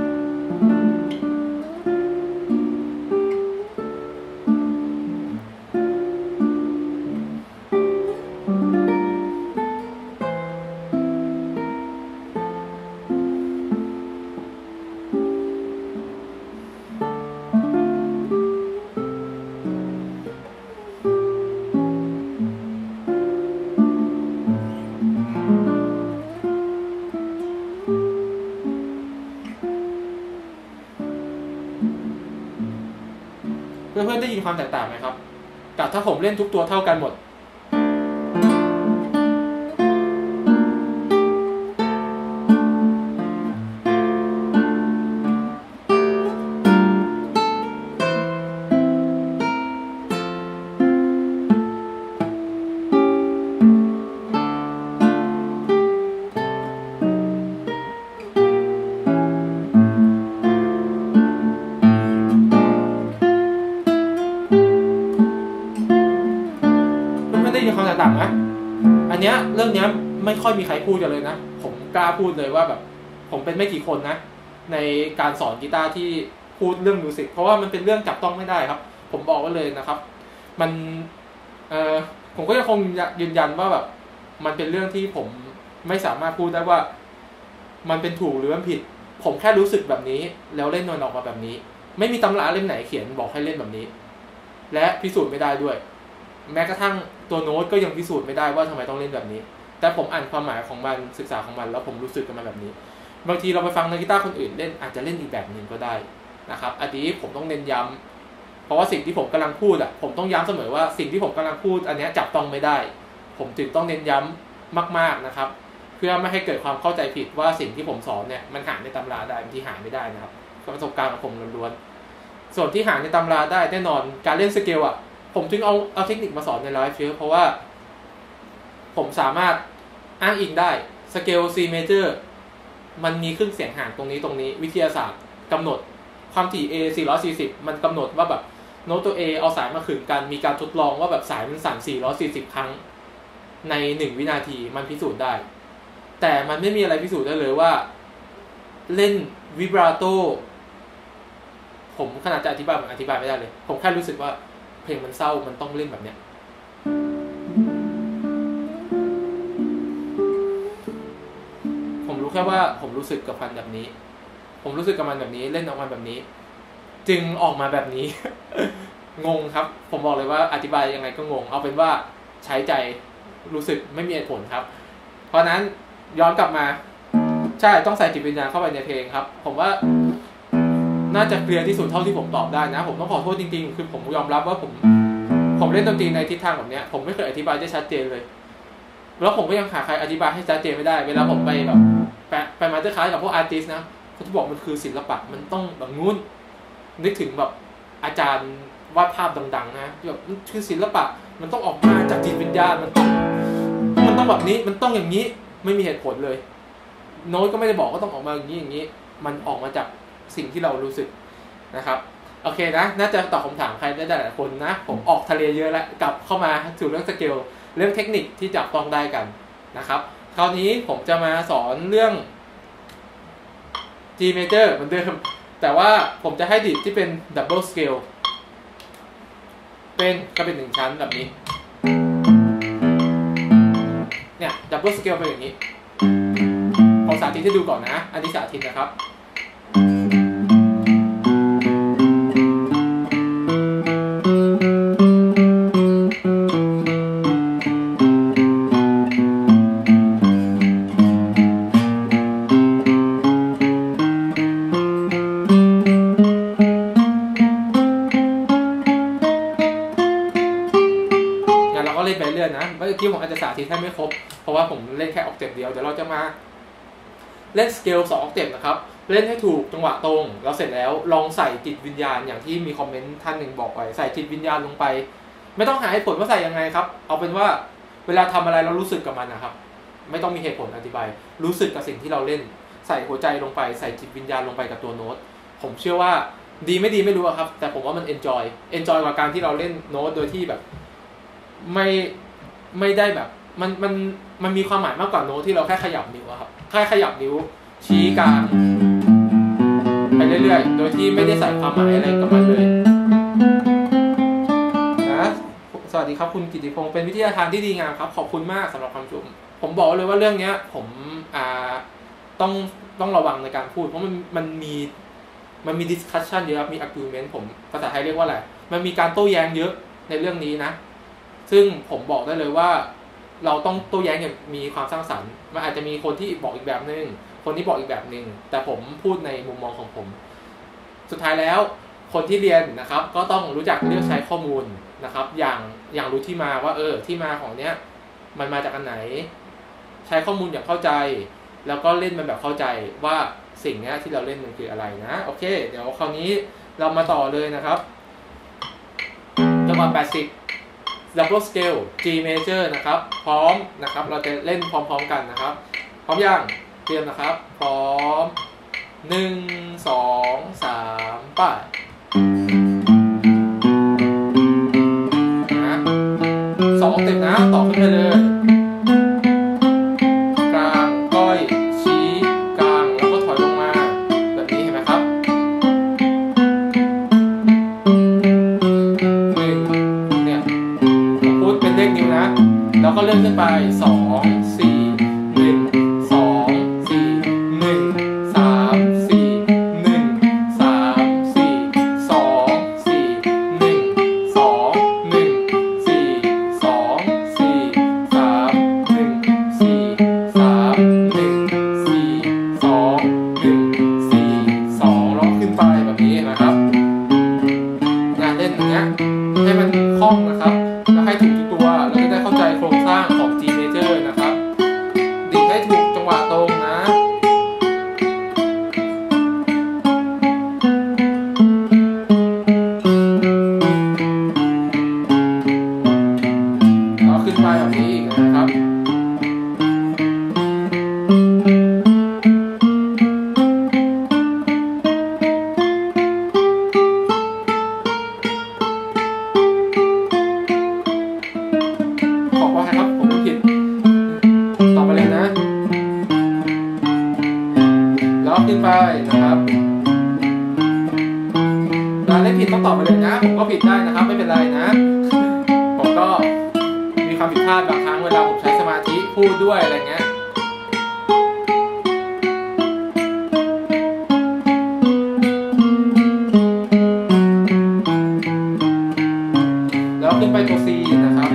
เพื่อนๆได้ยินความแตกต่างไหมครับกับถ้าผมเล่นทุกตัวเท่ากันหมดความแตกต่างนะอันเนี้ยเรื่องเนี้ยไม่ค่อยมีใครพูดกันเลยนะผมกล้าพูดเลยว่าแบบผมเป็นไม่กี่คนนะในการสอนกีตาร์ที่พูดเรื่องมิวสิกเพราะว่ามันเป็นเรื่องจับต้องไม่ได้ครับผมบอกไว้เลยนะครับมันเอ่อผมก็ยังคงยืนยันว่าแบบมันเป็นเรื่องที่ผมไม่สามารถพูดได้ว่ามันเป็นถูกหรือมันผิดผมแค่รู้สึกแบบนี้แล้วเล่นมันออกมาแบบนี้ไม่มีตำราเล่มไหนเขียนบอกให้เล่นแบบนี้และพิสูจน์ไม่ได้ด้วยแม้กระทั่งตัวโน้ตก็ยังพิสูจน์ไม่ได้ว่าทำไมต้องเล่นแบบนี้แต่ผมอ่านความหมายของมันศึกษาของมันแล้วผมรู้สึกกับมันแบบนี้บางทีเราไปฟังนักกีตาร์คนอื่นเล่นอาจจะเล่นอีกแบบหนึ่งก็ได้นะครับอันนี้ผมต้องเน้นย้ำเพราะว่าสิ่งที่ผมกำลังพูดอ่ะผมต้องย้ำเสมอว่าสิ่งที่ผมกำลังพูดอันนี้จับต้องไม่ได้ผมจึงต้องเน้นย้ำมากๆนะครับคพื่อไม่ให้เกิดความเข้าใจผิดว่าสิ่งที่ผมสอนเนี่ยมันหาในตำราได้บางทีหาไม่ได้นะครับประสบการณ์ของผมล้วนๆส่วนที่หาในตำราได้แน่นอนการเล่นสเกลอ่ะผมจึงเอาเอาเทคนิคมาสอนในไลฟ์เยอะเพราะว่าผมสามารถอ้างอิงได้สเกล C major มันมีครึ่งเสียงห่างตรงนี้ตรงนี้วิทยาศาสตร์กำหนดความถี่ A สี่ร้อยสี่สิบมันกำหนดว่าแบบโน้ตตัว A เอาสายมาขึงกันมีการทดลองว่าแบบสายมันสั่นสี่ร้อยสี่สิบครั้งในหนึ่งวินาทีมันพิสูจน์ได้แต่มันไม่มีอะไรพิสูจน์ได้เลยว่าเล่นวิบราโตผมขนาดจะอธิบายผมอธิบายไม่ได้เลยผมแค่รู้สึกว่าเพลงมันเศร้ามันต้องเล่นแบบเนี้ยผมรู้แค่ว่าผมรู้สึกกับมันแบบนี้ผมรู้สึกกับมันแบบนี้เล่นออกมาแบบนี้จึงออกมาแบบนี้ งงครับผมบอกเลยว่าอธิบายยังไงก็งงเอาเป็นว่าใช้ใจรู้สึกไม่มีเหตุผลครับเพราะนั้นย้อนกลับมาใช่ต้องใส่จิตวิญญาณเข้าไปในเพลงครับผมว่าน่าจะเคลียร์ที่สุดเท่าที่ผมตอบได้นะผมต้องขอโทษจริงๆคือผมยอมรับว่าผมผมเล่นดนตรีในทิศทางแบบนี้ผมไม่เคยอธิบายได้ชัดเจนเลยแล้วผมก็ยังหาใครอธิบายให้ชัดเจนไม่ได้เวลาผมไปแบบไปไปมาสเตอร์คลาสกับพวกอาร์ติสต์นะเขาจะบอกมันคือศิลปะมันต้องแบบนู้นนึกถึงแบบอาจารย์วาดภาพดังๆนะแบบมันคือศิลปะมันต้องออกมาจากจิตวิญญาณมันต้องมันต้องแบบนี้มันต้องอย่างนี้ไม่มีเหตุผลเลยโน้ตก็ไม่ได้บอกว่าต้องออกมาอย่างนี้อย่างนี้มันออกมาจากสิ่งที่เรารู้สึกนะครับโอเคนะน่าจะตอบคำถามใครได้หลายคนนะผมออกทะเลเยอะแล้วกลับเข้ามาสู่เรื่องสเกลเรื่องเทคนิคที่จับต้องได้กันนะครับคราวนี้ผมจะมาสอนเรื่อง G major เหมือนเดิมแต่ว่าผมจะให้ดิดที่เป็น double scale เป็นก็เป็นหนึ่งชั้นแบบนี้เนี่ย double scale เป็นอย่างนี้ผมสาธิตให้ดูก่อนนะอันนี้สาธิตนะครับนะเมื่อกี้ผมอาจจะสาธิตให้ไม่ครบเพราะว่าผมเล่นแค่ออกเต็ปเดียวเดี๋ยวเราจะมาเล่นสเกลสองออกเต็ปนะครับเล่นให้ถูกจังหวะตรงแล้วเสร็จแล้วลองใส่จิตวิญญาณอย่างที่มีคอมเมนต์ท่านหนึ่งบอกไว้ใส่จิตวิญญาณลงไปไม่ต้องหาเหตุผลว่าใส่ยังไงครับเอาเป็นว่าเวลาทำอะไรเรารู้สึกกับมันนะครับไม่ต้องมีเหตุผลอธิบายรู้สึกกับสิ่งที่เราเล่นใส่หัวใจลงไปใส่จิตวิญญาณลงไปกับตัวโน้ตผมเชื่อว่าดีไม่ดีไม่รู้ครับแต่ผมว่ามัน enjoy enjoy กว่าการที่เราเล่นโน้ตโดยที่แบบไม่ไม่ได้แบบมันมันมันมีความหมายมากกว่าโน้ตที่เราแค่ขยับนิ้วครับแค่ขยับนิ้วชี้กลางไปเรื่อยๆโดยที่ไม่ได้ใส่ความหมายอะไรกับมันเลยนะสวัสดีครับคุณกิติพงศ์เป็นวิทยาทานที่ดีงามครับขอบคุณมากสำหรับคำชมผมบอกเลยว่าเรื่องนี้ผมอ่าต้องต้องระวังในการพูดเพราะมันมันมีมันมี discussion เยอะมี argument ผมภาษาไทยเรียกว่าอะไรมันมีการโต้แย้งเยอะในเรื่องนี้นะซึ่งผมบอกได้เลยว่าเราต้องโต้แย้งอย่างมีความสร้างสรรค์มันอาจจะมีคนที่บอกอีกแบบนึงคนที่บอกอีกแบบนึงแต่ผมพูดในมุมมองของผมสุดท้ายแล้วคนที่เรียนนะครับก็ต้องรู้จักเลือกใช้ข้อมูลนะครับอย่างอย่างรู้ที่มาว่าเออที่มาของเนี้ยมันมาจากอันไหนใช้ข้อมูลอย่างเข้าใจแล้วก็เล่นมันแบบเข้าใจว่าสิ่งนี้ที่เราเล่นมันคืออะไรนะโอเคเดี๋ยวคราวนี้เรามาต่อเลยนะครับจังหวะแปดสิบdouble scale G major นะครับพร้อมนะครับเราจะเล่นพร้อมๆกันนะครับพร้อมยังเตรียมนะครับพร้อมหนึ่ง สอง สามไปนะสองเต็มนะต่อขึ้นไปเลยกลางก้อยชี้กลางแล้วก็ถอยลงมาแบบนี้เห็นไหมครับแล้วก็เลื่อนขึ้นไปสอง สี่ หนึ่ง สอง สี่ หนึ่ง สาม สี่ หนึ่ง สาม สี่ สอง สี่ หนึ่ง สอง หนึ่ง สี่ สอง สี่ สาม หนึ่ง สี่ สาม หนึ่ง สี่ สอง หนึ่ง สี่ สองแล้วขึ้นไปแบบนี้นะครับงานเล่นอย่างเงี้ยให้มันคล่องนะครับแล้วให้ถูกตัวเราจะได้เข้าใจโครงสร้างของ G major นะครับนะครับขอขอให้ครับผมผิดต่อไปเลยนะแล้วขึ้นไปนะครับการเล่นผิดต้องตอบไปเลยนะผมก็ผิดได้นะครับไม่เป็นไรนะผมก็มีความผิดพลาดบางครั้งเวลาผมใช้สมาธิพูดด้วยอะไรเงี้ยแล้วขึ้นไปตัว C นะครับ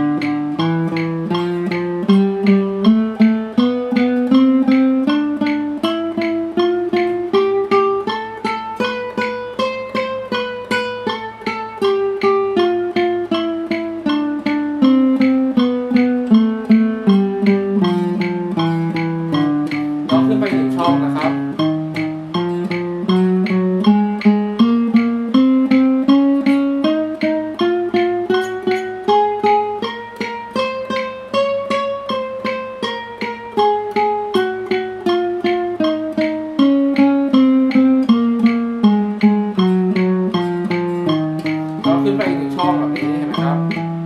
ขึ้นไปอีกหนึ่งช่องแบบนี้เห็นไหมครับ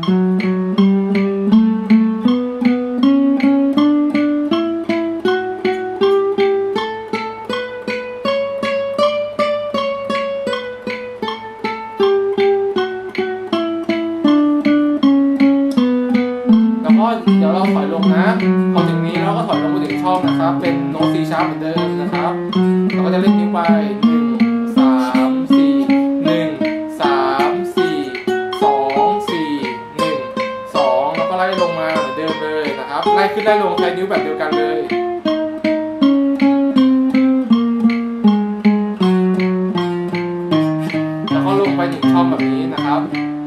แล้วก็เดี๋ยวเราถอยลงนะพอถึงนี้เราก็ถอยลงไปถึงช่องนะครับเป็นโน้ต C sharp เหมือนเดิมนะครับเราก็จะเล่นนิ้วไปหนึ่งสามสี่หนึ่งสามสี่สองสี่หนึ่งสองแล้วก็ไล่ลงมาเหมือนเดิมเลยนะครับไล่ขึ้นไล่ลงใช้นิ้วแบบเดียวกันเลยแล้วก็ลงไปหนึ่งช่องแบบนี้นะครับ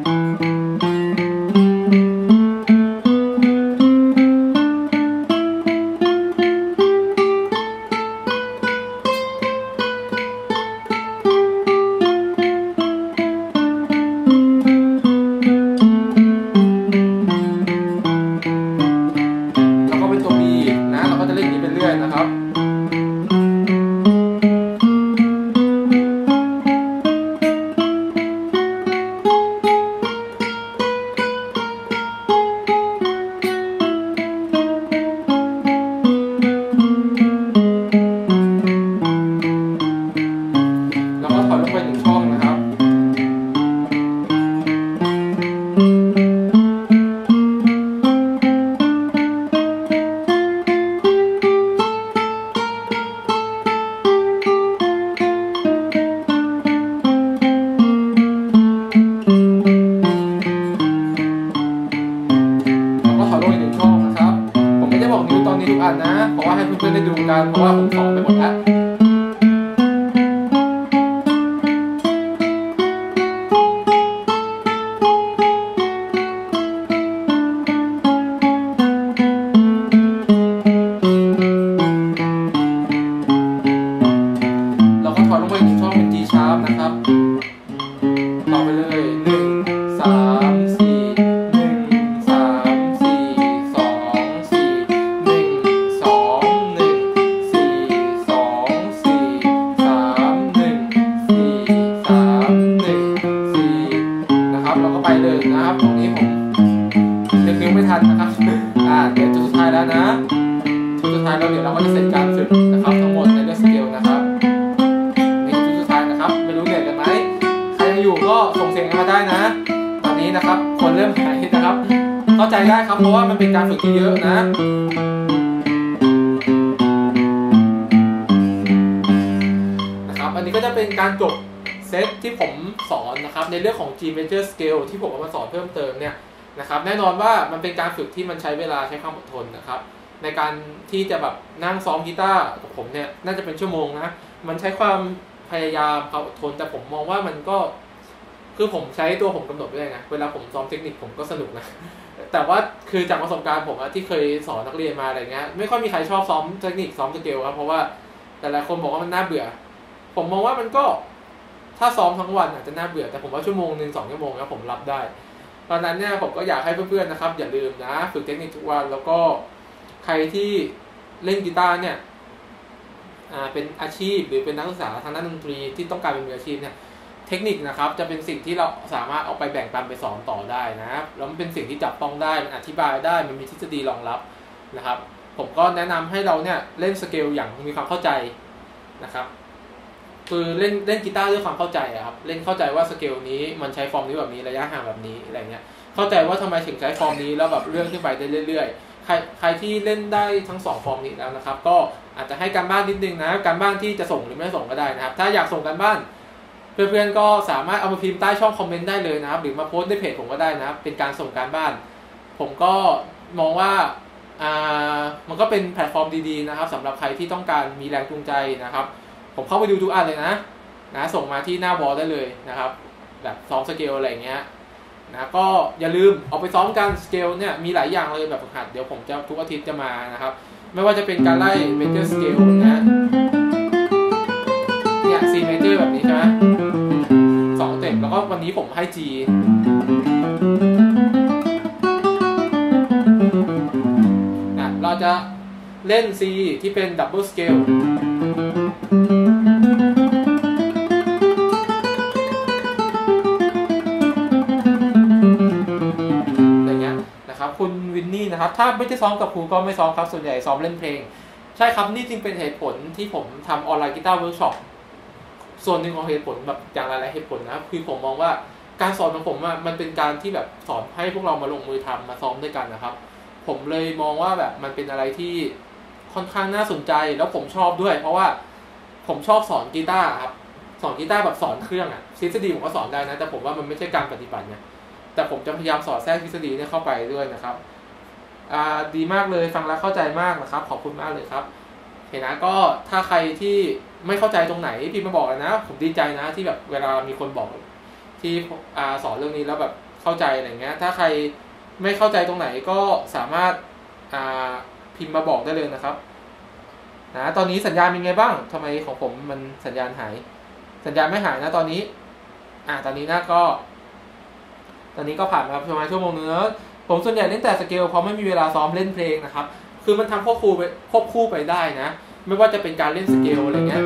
นะครับแล้วก็ถอยลงไปหนึ่งช่องนะครับตอนนี้ทุกอันนะเพราะว่าให้เพื่อนๆได้ดูกันเพราะว่าผมสอนไปหมดแล้วเราก็ถอยลงไปหนึ่งช่องเป็น G sharp นะครับต่อไปเลยหนึ่งสามสี่หนึ่งสามสี่สองสี่หนึ่งสองหนึ่งสี่สองสี่สามหนึ่งสี่สามหนึ่งสี่นะครับเราก็ไปเลยนะครับตรงนี้ผมนึกนิ้วไม่ทันนะครับอ่าเดี๋ยวจุดสุดท้ายแล้วนะจุดสุดท้ายเราเดี๋ยวเราก็จะเสร็จการฝึกนะครับทั้งหมดในเรื่องสเกลนะครับนี่จุดสุดท้ายนะครับไม่รู้เหนื่อยกันไหมใครยังอยู่ก็ส่งเสียงกันมาได้นะตอนนี้นะครับคนเริ่มหายนะครับเข้าใจได้ครับเพราะว่ามันเป็นการฝึกที่เยอะนะนะครับอันนี้ก็จะเป็นการจบเซตที่ผมสอนนะครับในเรื่องของ G major scale ที่ผมเอามาสอนเพิ่มเติมเนี่ยนะครับแน่นอนว่ามันเป็นการฝึกที่มันใช้เวลาใช้ความอดทนนะครับในการที่จะแบบนั่งซ้อมกีตาร์กับผมเนี่ยน่าจะเป็นชั่วโมงนะมันใช้ความพยายามความอดทนแต่ผมมองว่ามันก็คือผมใช้ตัวผมกำหนดด้วยนะเวลาผมซ้อมเทคนิคผมก็สนุกนะแต่ว่าคือจากประสบการณ์ผมที่เคยสอนนักเรียนมาอะไรเงี้ยไม่ค่อยมีใครชอบซ้อมเทคนิคซ้อมสเกลครับเพราะว่าแต่ละคนบอกว่ามันน่าเบื่อผมมองว่ามันก็ถ้าซ้อมทั้งวันอาจจะน่าเบื่อแต่ผมว่าชั่วโมงหนึ่งสองชั่วโมงแล้วผมรับได้ตอนนั้นเนี่ยผมก็อยากให้เพื่อนๆนะครับอย่าลืมนะฝึกเทคนิคทุกวันแล้วก็ใครที่เล่นกีตาร์เนี่ยอ่าเป็นอาชีพหรือเป็นนักศึกษาทางด้านดนตรีที่ต้องการเป็นมืออาชีพเนี่ยเทคนิคนะครับจะเป็นสิ่งที่เราสามารถเอาไปแบ่งปันไปสอนต่อได้นะครับแล้วมันเป็นสิ่งที่จับต้องได้มันอธิบายได้มันมีทฤษฎีรองรับนะครับผมก็แนะนำให้เราเนี่ยเล่นสเกลอย่างมีความเข้าใจนะครับคือเล่นเล่นกีตาร์ด้วยความเข้าใจครับเล่นเข้าใจว่าสเกลนี้มันใช้ฟอร์มนี้แบบนี้ระยะห่างแบบนี้อะไรเงี้ยเข้าใจว่าทำไมถึงใช้ฟอร์มนี้แล้วแบบเลื่อนขึ้นไปได้เรื่อยๆใครใครที่เล่นได้ทั้งสองฟอร์มนี้แล้วนะครับก็อาจจะให้การบ้านนิดนึงนะการบ้านที่จะส่งหรือไม่ส่งก็ได้นะครับถ้าอยากส่งการบ้านเพื่อนๆก็สามารถเอามาพิมพ์ใต้ช่องคอมเมนต์ได้เลยนะครับหรือมาโพสต์ในเพจผมก็ได้นะครับเป็นการส่งการบ้านผมก็มองว่าอ่ามันก็เป็นแพลตฟอร์มดีๆนะครับสำหรับใครที่ต้องการมีแรงจูงใจนะครับผมเข้าไปดูทุกอันเลยนะนะส่งมาที่หน้าวอลได้เลยนะครับแบบซ้อมสเกลอะไรเงี้ยนะก็อย่าลืมเอาไปซ้อมกันสเกลเนี่ยมีหลายอย่างเลยแบบฝึกหัดเดี๋ยวผมจะทุกอาทิตย์จะมานะครับไม่ว่าจะเป็นการไล่เมเจอร์สเกลนะเนี่ย C major แบบนี้ใช่ไหมสองเต็มแล้วก็วันนี้ผมให้ G นะเราจะเล่น C ที่เป็นดับเบิลสเกลคุณวินนี่นะครับถ้าไม่ได้ซ้อมกับครูก็ไม่ซ้อมครับส่วนใหญ่ซ้อมเล่นเพลงใช่ครับนี่จริงเป็นเหตุผลที่ผมทำออนไลน์กีตาร์เวิร์กช็อปส่วนหนึ่งของเหตุผลแบบอย่างหลายๆเหตุผลนะครับคือผมมองว่าการสอนของผมมันเป็นการที่แบบสอนให้พวกเรามาลงมือทำมาซ้อมด้วยกันนะครับผมเลยมองว่าแบบมันเป็นอะไรที่ค่อนข้างน่าสนใจแล้วผมชอบด้วยเพราะว่าผมชอบสอนกีตาร์ครับสอนกีตาร์แบบสอนเครื่องอะทฤษฎีผมก็สอนได้นะแต่ผมว่ามันไม่ใช่การปฏิบัติเนี่ยแต่ผมจะพยายามสอดแทรกทฤษฎีเนี่ยเข้าไปด้วยนะครับอ่าดีมากเลยฟังแล้วเข้าใจมากนะครับขอบคุณมากเลยครับเห็นนะก็ถ้าใครที่ไม่เข้าใจตรงไหนพี่มาบอกเลยนะผมดีใจนะที่แบบเวลามีคนบอกที่อ่าสอนเรื่องนี้แล้วแบบเข้าใจอะไรเงี้ยถ้าใครไม่เข้าใจตรงไหนก็สามารถอ่าพิมพ์มาบอกได้เลยนะครับนะตอนนี้สัญญาณเป็นไงบ้างทำไมของผมมันสัญญาณหายสัญญาณไม่หายนะตอนนี้อ่าตอนนี้นะก็ตอนนี้ก็ผ่านมาประมาณชั่วโมงนึงแล้วผมส่วนใหญ่เล่นแต่สเกลเพราะไม่มีเวลาซ้อมเล่นเพลงนะครับคือมันทำควบคู่ไปควบคู่ไปได้นะไม่ว่าจะเป็นการเล่นสเกลอะไรเงี้ย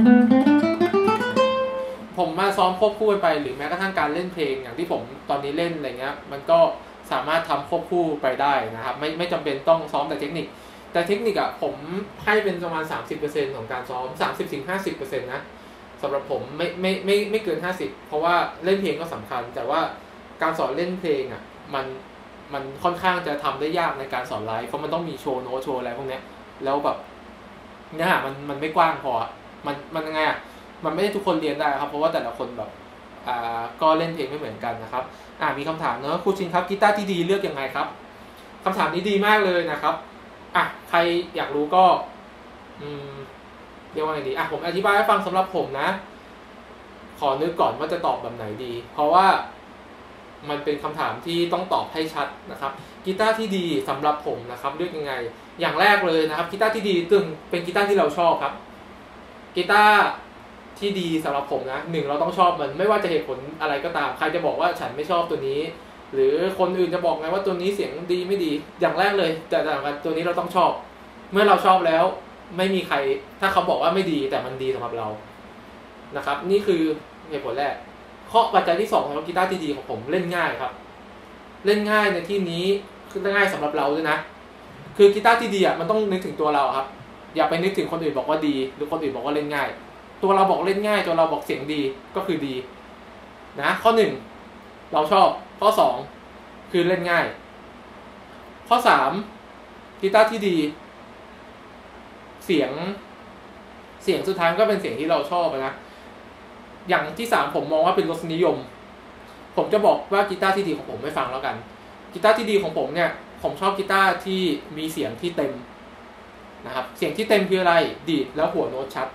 ผมมาซ้อมควบคู่ไปหรือแม้กระทั่งการเล่นเพลงอย่างที่ผมตอนนี้เล่นอะไรเงี้ยมันก็สามารถทำควบคู่ไปได้นะครับไม่ไม่จำเป็นต้องซ้อมแต่เทคนิคแต่เทคนิคอะผมให้เป็นประมาณ สามสิบเปอร์เซ็นต์ ของการซ้อม สามสิบถึงห้าสิบเปอร์เซ็นต์ นะสำหรับผมไม่ไม่ไม่ไม่เกินห้าสิบเพราะว่าเล่นเพลงก็สำคัญแต่ว่าการสอนเล่นเพลงอ่ะมันมันค่อนข้างจะทำได้ยากในการสอนไลฟ์เพราะมันต้องมีโชว์โน้ตโชว์อะไรพวกนี้แล้วแบบเนื้อหามันมันไม่กว้างพอมันมันยังไงอ่ะมันไม่ได้ทุกคนเรียนได้ครับเพราะว่าแต่ละคนแบบอ่าก็เล่นเพลงไม่เหมือนกันนะครับอ่ามีคำถามเนอะครูชินครับกีตาร์ที่ดีเลือกยังไงครับคำถามนี้ดีมากเลยนะครับอ่ะใครอยากรู้ก็อืมเรียกว่าไงดีอ่ะผมอธิบายให้ฟังสำหรับผมนะขอนึกก่อนว่าจะตอบแบบไหนดีเพราะว่ามันเป็นคำถามที่ต้องตอบให้ชัดนะครับกีตาร์ที่ดีสำหรับผมนะครับเลือกยังไงอย่างแรกเลยนะครับกีตาร์ที่ดีตึงเป็นกีตาร์ที่เราชอบครับกีตาร์ที่ดีสำหรับผมนะหนึ่งเราต้องชอบมันไม่ว่าจะเหตุผลอะไรก็ตามใครจะบอกว่าฉันไม่ชอบตัวนี้หรือคนอื่นจะบอกไงว่าตัวนี้เสียงดีไม่ดีอย่างแรกเลยแต่แต่ตัวนี้เราต้องชอบเมื่อเราชอบแล้วไม่มีใครถ้าเขาบอกว่าไม่ดีแต่มันดีสำหรับเรานะครับนี่คือเหตุผลแรกข้อปัจจัยที่สองของกีตาร์ที่ดีของผมเล่นง่ายครับเล่นง่ายในที่นี้คือง่ายสำหรับเราด้วยนะคือกีตาร์ที่ดีอ่ะมันต้องนึกถึงตัวเราครับอย่าไปนึกถึงคนอื่นบอกว่าดีหรือคนอื่นบอกว่าเล่นง่ายตัวเราบอกเล่นง่ายตัวเราบอกเสียงดีก็คือดีนะข้อหนึ่งเราชอบข้อสองคือเล่นง่ายข้อสามกีตาร์ที่ดีเสียงเสียงสุดท้ายก็เป็นเสียงที่เราชอบนะอย่างที่สามผมมองว่าเป็นรสนิยมผมจะบอกว่ากีตาร์ที่ดีของผมไม่ฟังแล้วกันกีตาร์ที่ดีของผมเนี่ยผมชอบกีตาร์ที่มีเสียงที่เต็มนะครับเสียงที่เต็มคืออะไรดีดแล้วหัวโน้ตชัด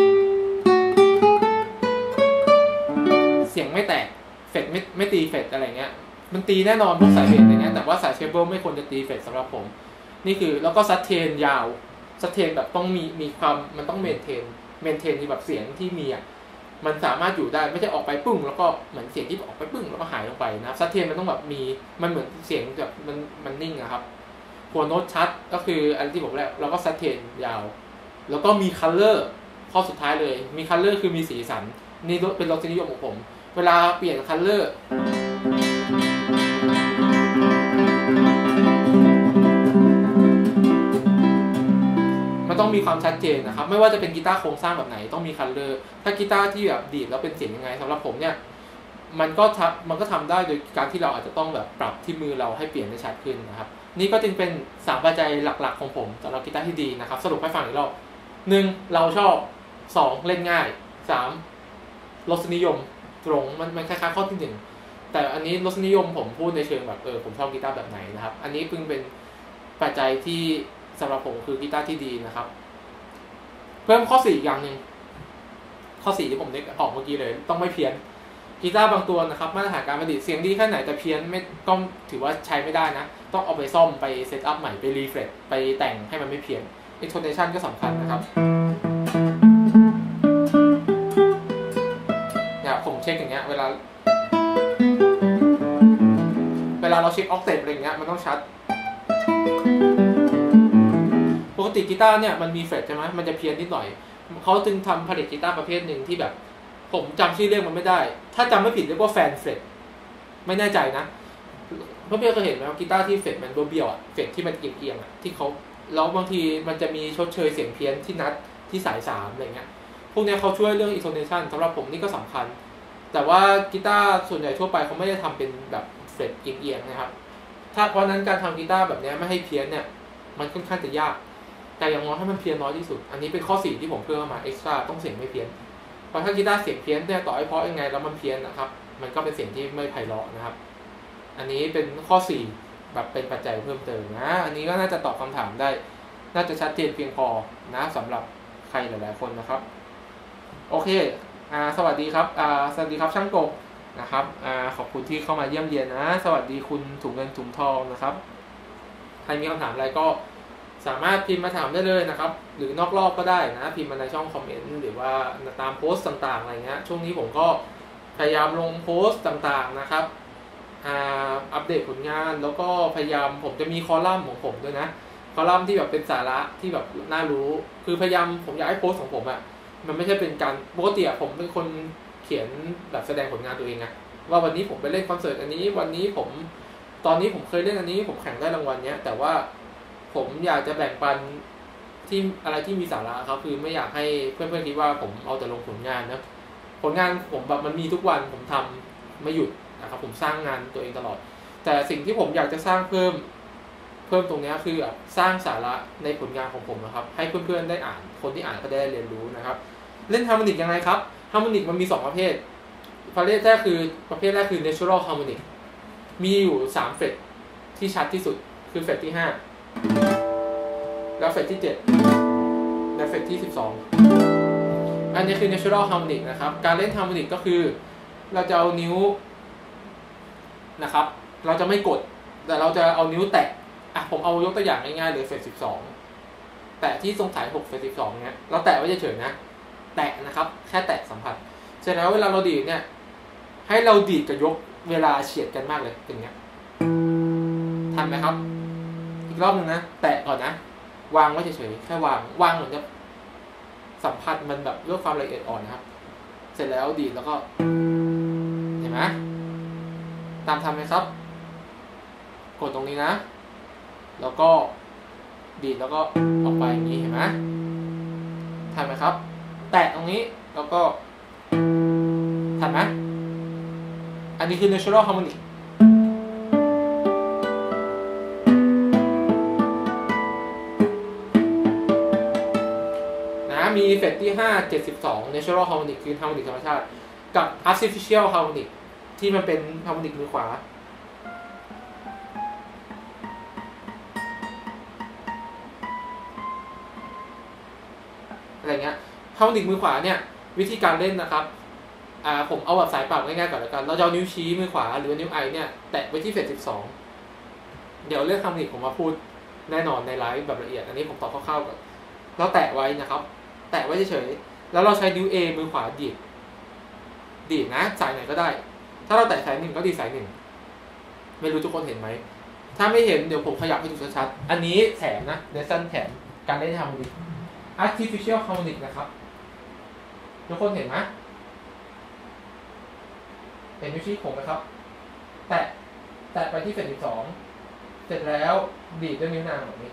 เสียงไม่แตกเฟดไม่ไม่ตีเฟดอะไรเงี้ยมันตีแน่นอนพวกสายเบสอะไรเงี้ยแต่ว่าสายเชเบิลไม่ควรจะตีเฟดสำหรับผมนี่คือแล้วก็ซัสเทนยาวซัสเทนแบบต้องมีมีความมันต้องเมนเทนเมนเทนที่แบบเสียงที่มีอ่ะมันสามารถอยู่ได้ไม่ใช่ออกไปปึ้งแล้วก็เหมือนเสียงที่ออกไปปึ้งแล้วก็หายลงไปนะครับซัสเทนมันต้องแบบมีมันเหมือนเสียงแบบมันมันนิ่งนะครับหัวโน้ตชัดก็คืออันที่ผมแล้วเราก็ซัสเทนยาวแล้วก็มีคัลเลอร์ข้อสุดท้ายเลยมีคัลเลอร์คือมีสีสันนี่เป็นรสนิยมของผมเวลาเปลี่ยนคัลเลอร์มันต้องมีความชัดเจนนะครับไม่ว่าจะเป็นกีตาร์โครงสร้างแบบไหนต้องมีคัลเลอร์ถ้ากีตาร์ที่แบบดีดแล้วเป็นเสียงยังไงสำหรับผมเนี่ยมันก็ทำมันก็ทำได้โดยการที่เราอาจจะต้องแบบปรับที่มือเราให้เปลี่ยนได้ชัดขึ้นนะครับนี่ก็จึงเป็นสามปัจจัยหลักๆของผมสำหรับกีตาร์ที่ดีนะครับสรุปให้ฟังอีกรอบหนึ่งเราชอบสองเล่นง่ายสามรสนิยมตรงมันมันคล้ายๆข้อที่หนึ่งแต่อันนี้รสนิยมผมพูดในเชิงแบบเออผมชอบกีตาร์แบบไหนนะครับอันนี้เพิ่งเป็นปัจจัยที่สำหรับผมคือกีตาร์ที่ดีนะครับเพิ่มข้อสี่อย่างหนึ่งข้อสี่ที่ผมนึกออกเมื่อกี้เลยต้องไม่เพี้ยนกีตาร์บางตัวนะครับมาตรฐานการประดิษฐ์เสียงดีแค่ไหนแต่เพี้ยนไม่ก็ถือว่าใช้ไม่ได้นะต้องเอาไปซ่อมไปเซตอัพใหม่ไปรีเฟรชไปแต่งให้มันไม่เพี้ยน intonation ก็สำคัญนะครับเนี่ยผมเช็คอย่างเงี้ยเวลาเวลาเราเช็คออกเทปอะไรเงี้ยมันต้องชัดปกติกีตาร์เนี่ยมันมีเฟรตใช่ไหมมันจะเพี้ยนนิดหน่อยเขาจึงทำผลิตกีตาร์ประเภทหนึ่งที่แบบผมจำชื่อเรียกมันไม่ได้ถ้าจำไม่ผิดเรียกว่าแฟนเฟรตไม่แน่ใจนะเพื่อนๆเคยเห็นไหมว่ากีตาร์ที่เฟรตมันเบี้ยวๆอ่ะเฟรตที่มันเอียงๆอ่ะที่เขาแล้วบางทีมันจะมีชดเชยเสียงเพี้ยนที่นัดที่สายสามอะไรเงี้ยพวกนี้เขาช่วยเรื่อง intonation สำหรับผมนี่ก็สำคัญแต่ว่ากีตาร์ส่วนใหญ่ทั่วไปเขาไม่ได้ทำเป็นแบบเฟรตเอียงๆนะครับถ้าเพราะนั้นการทำกีตาร์แบบนี้ไม่ให้เพี้ยนเนี่ยมันค่อนข้างจะยากแต่อย่างน้อยให้มันเพี้ยนน้อยที่สุดอันนี้เป็นข้อสี่ที่ผมเพิ่มมา extra ต้องเสียงไม่เพี้ยนเพราะถ้ากีตาร์เสียงเพี้ยนเนี่ยต่อให้เพราะยังไงแล้วมันเพี้ยนนะครับมันก็เป็นเสียงที่ไม่ไพเราะนะครับอันนี้เป็นข้อสี่แบบเป็นปัจจัยเพิ่มเติมนะอันนี้ก็น่าจะตอบคำถามได้น่าจะชัดเจนเพียงพอนะสำหรับใครหลายๆคนนะครับโอเคอ่าสวัสดีครับอ่าสวัสดีครับช่างกบนะครับอ่าขอบคุณที่เข้ามาเยี่ยมเยียนนะสวัสดีคุณถุงเงินถุงทองนะครับใครมีคำถามอะไรก็สามารถพิมพ์มาถามได้เลยนะครับหรือนอกรอบก็ได้นะพิมพ์มาในช่องคอมเมนต์หรือว่าตามโพสต์ต่างๆอะไรเงี้ยช่วงนี้ผมก็พยายามลงโพสต์ต่างๆนะครับอ่าอัปเดตผลงานแล้วก็พยายามผมจะมีคอลัมน์ของผมด้วยนะคอลัมน์ที่แบบเป็นสาระที่แบบน่ารู้คือพยายามผมอยากให้โพสต์ของผมอ่ะมันไม่ใช่เป็นการปกติผมเป็นคนเขียนแบบแสดงผลงานตัวเองอะว่าวันนี้ผมไปเล่นคอนเสิร์ตอันนี้วันนี้ผมตอนนี้ผมเคยเล่นอันนี้ผมแข่งได้รางวัลเนี้ยแต่ว่าผมอยากจะแบ่งปันที่อะไรที่มีสาระครับคือไม่อยากให้เพื่อนๆคิดว่าผมเอาแต่ลงผลงานนะผลงานผมแบบมันมีทุกวันผมทำไม่หยุดนะครับผมสร้างงานตัวเองตลอดแต่สิ่งที่ผมอยากจะสร้างเพิ่มเพิ่มตรงนี้คือสร้างสาระในผลงานของผมนะครับให้เพื่อนๆได้อ่านคนที่อ่านก็ได้เรียนรู้นะครับเล่นฮาร์โมนิกยังไงครับฮาร์โมนิกมันมีสองประเภทประเภทแรกคือประเภทแรกคือ natural harmonic มีอยู่สามเฟรตที่ชัดที่สุดคือเฟรตที่ห้าแล้วเฟรตที่เจ็ดและเฟรตที่สิบสองอันนี้คือ natural harmonic นะครับการเล่น harmonic ก็คือเราจะเอานิ้วนะครับเราจะไม่กดแต่เราจะเอานิ้วแตะอ่ะผมเอายกตัวอย่างง่ายๆเลยเฟรตสิบสองแตะที่ทรงสายหกเฟรตสิบสองเนี้ยเราแตะไว้เฉยๆนะแตะนะครับแค่แตะสัมผัสเสร็จแล้วเวลาเราดีดเนี่ยให้เราดีดกับยกเวลาเฉียดกันมากเลยเป็นเงี้ยทันไหมครับอีกรอบนึงนะแตะก่อนนะวางไว้เฉยๆแค่วางวางเหมือนกับสัมผัสมันแบบด้วยความละเอียดอ่อนนะครับเสร็จแล้วดีดแล้วก็เห็นไหมตามทำไหมครับกดตรงนี้นะแล้วก็ดีดแล้วก็ออกไปอย่างนี้เห็นไหมทันไหมครับแตะตรงนี้แล้วก็ทันไหมอันนี้คือ natural harmonic นะมีเฟรตที่ห้า เจ็ดสิบสอง natural harmonic คือ harmonic ธรรมชาติกับ artificial harmonic ที่มันเป็น harmonic มือขวาอะไรเงี้ยฮาร์โมนิกมือขวาเนี่ยวิธีการเล่นนะครับอ่าผมเอาแบบสายเปล่าง่ายๆก่อนแล้วกันเราจะเอานิ้วชี้มือขวาหรือนิ้วไอเนี่ยแตะไว้ที่เฟรตสิบสองเดี๋ยวเรื่องฮาร์โมนิกผมมาพูดแน่นอนในไลฟ์แบบละเอียดอันนี้ผมตอบคร่าวๆก่อนเราแตะไว้นะครับแตะไว้เฉยๆแล้วเราใช้นิ้ว A มือขวาดีดดีดนะสายไหนก็ได้ถ้าเราแตะสายหนึ่งก็ดีดสายหนึ่งไม่รู้ทุกคนเห็นไหมถ้าไม่เห็นเดี๋ยวผมขยับให้ดูชัดๆอันนี้แถมนะเลสซันแถมการเล่นฮาร์โมนิก artificial harmonic นะครับทุกคนเห็นไหมเห็นนิ้วชี้ผมไหมครับแตะแตะไปที่เฟสสิบสองเสร็จแล้วดีดด้วยนิ้วนางแบบนี้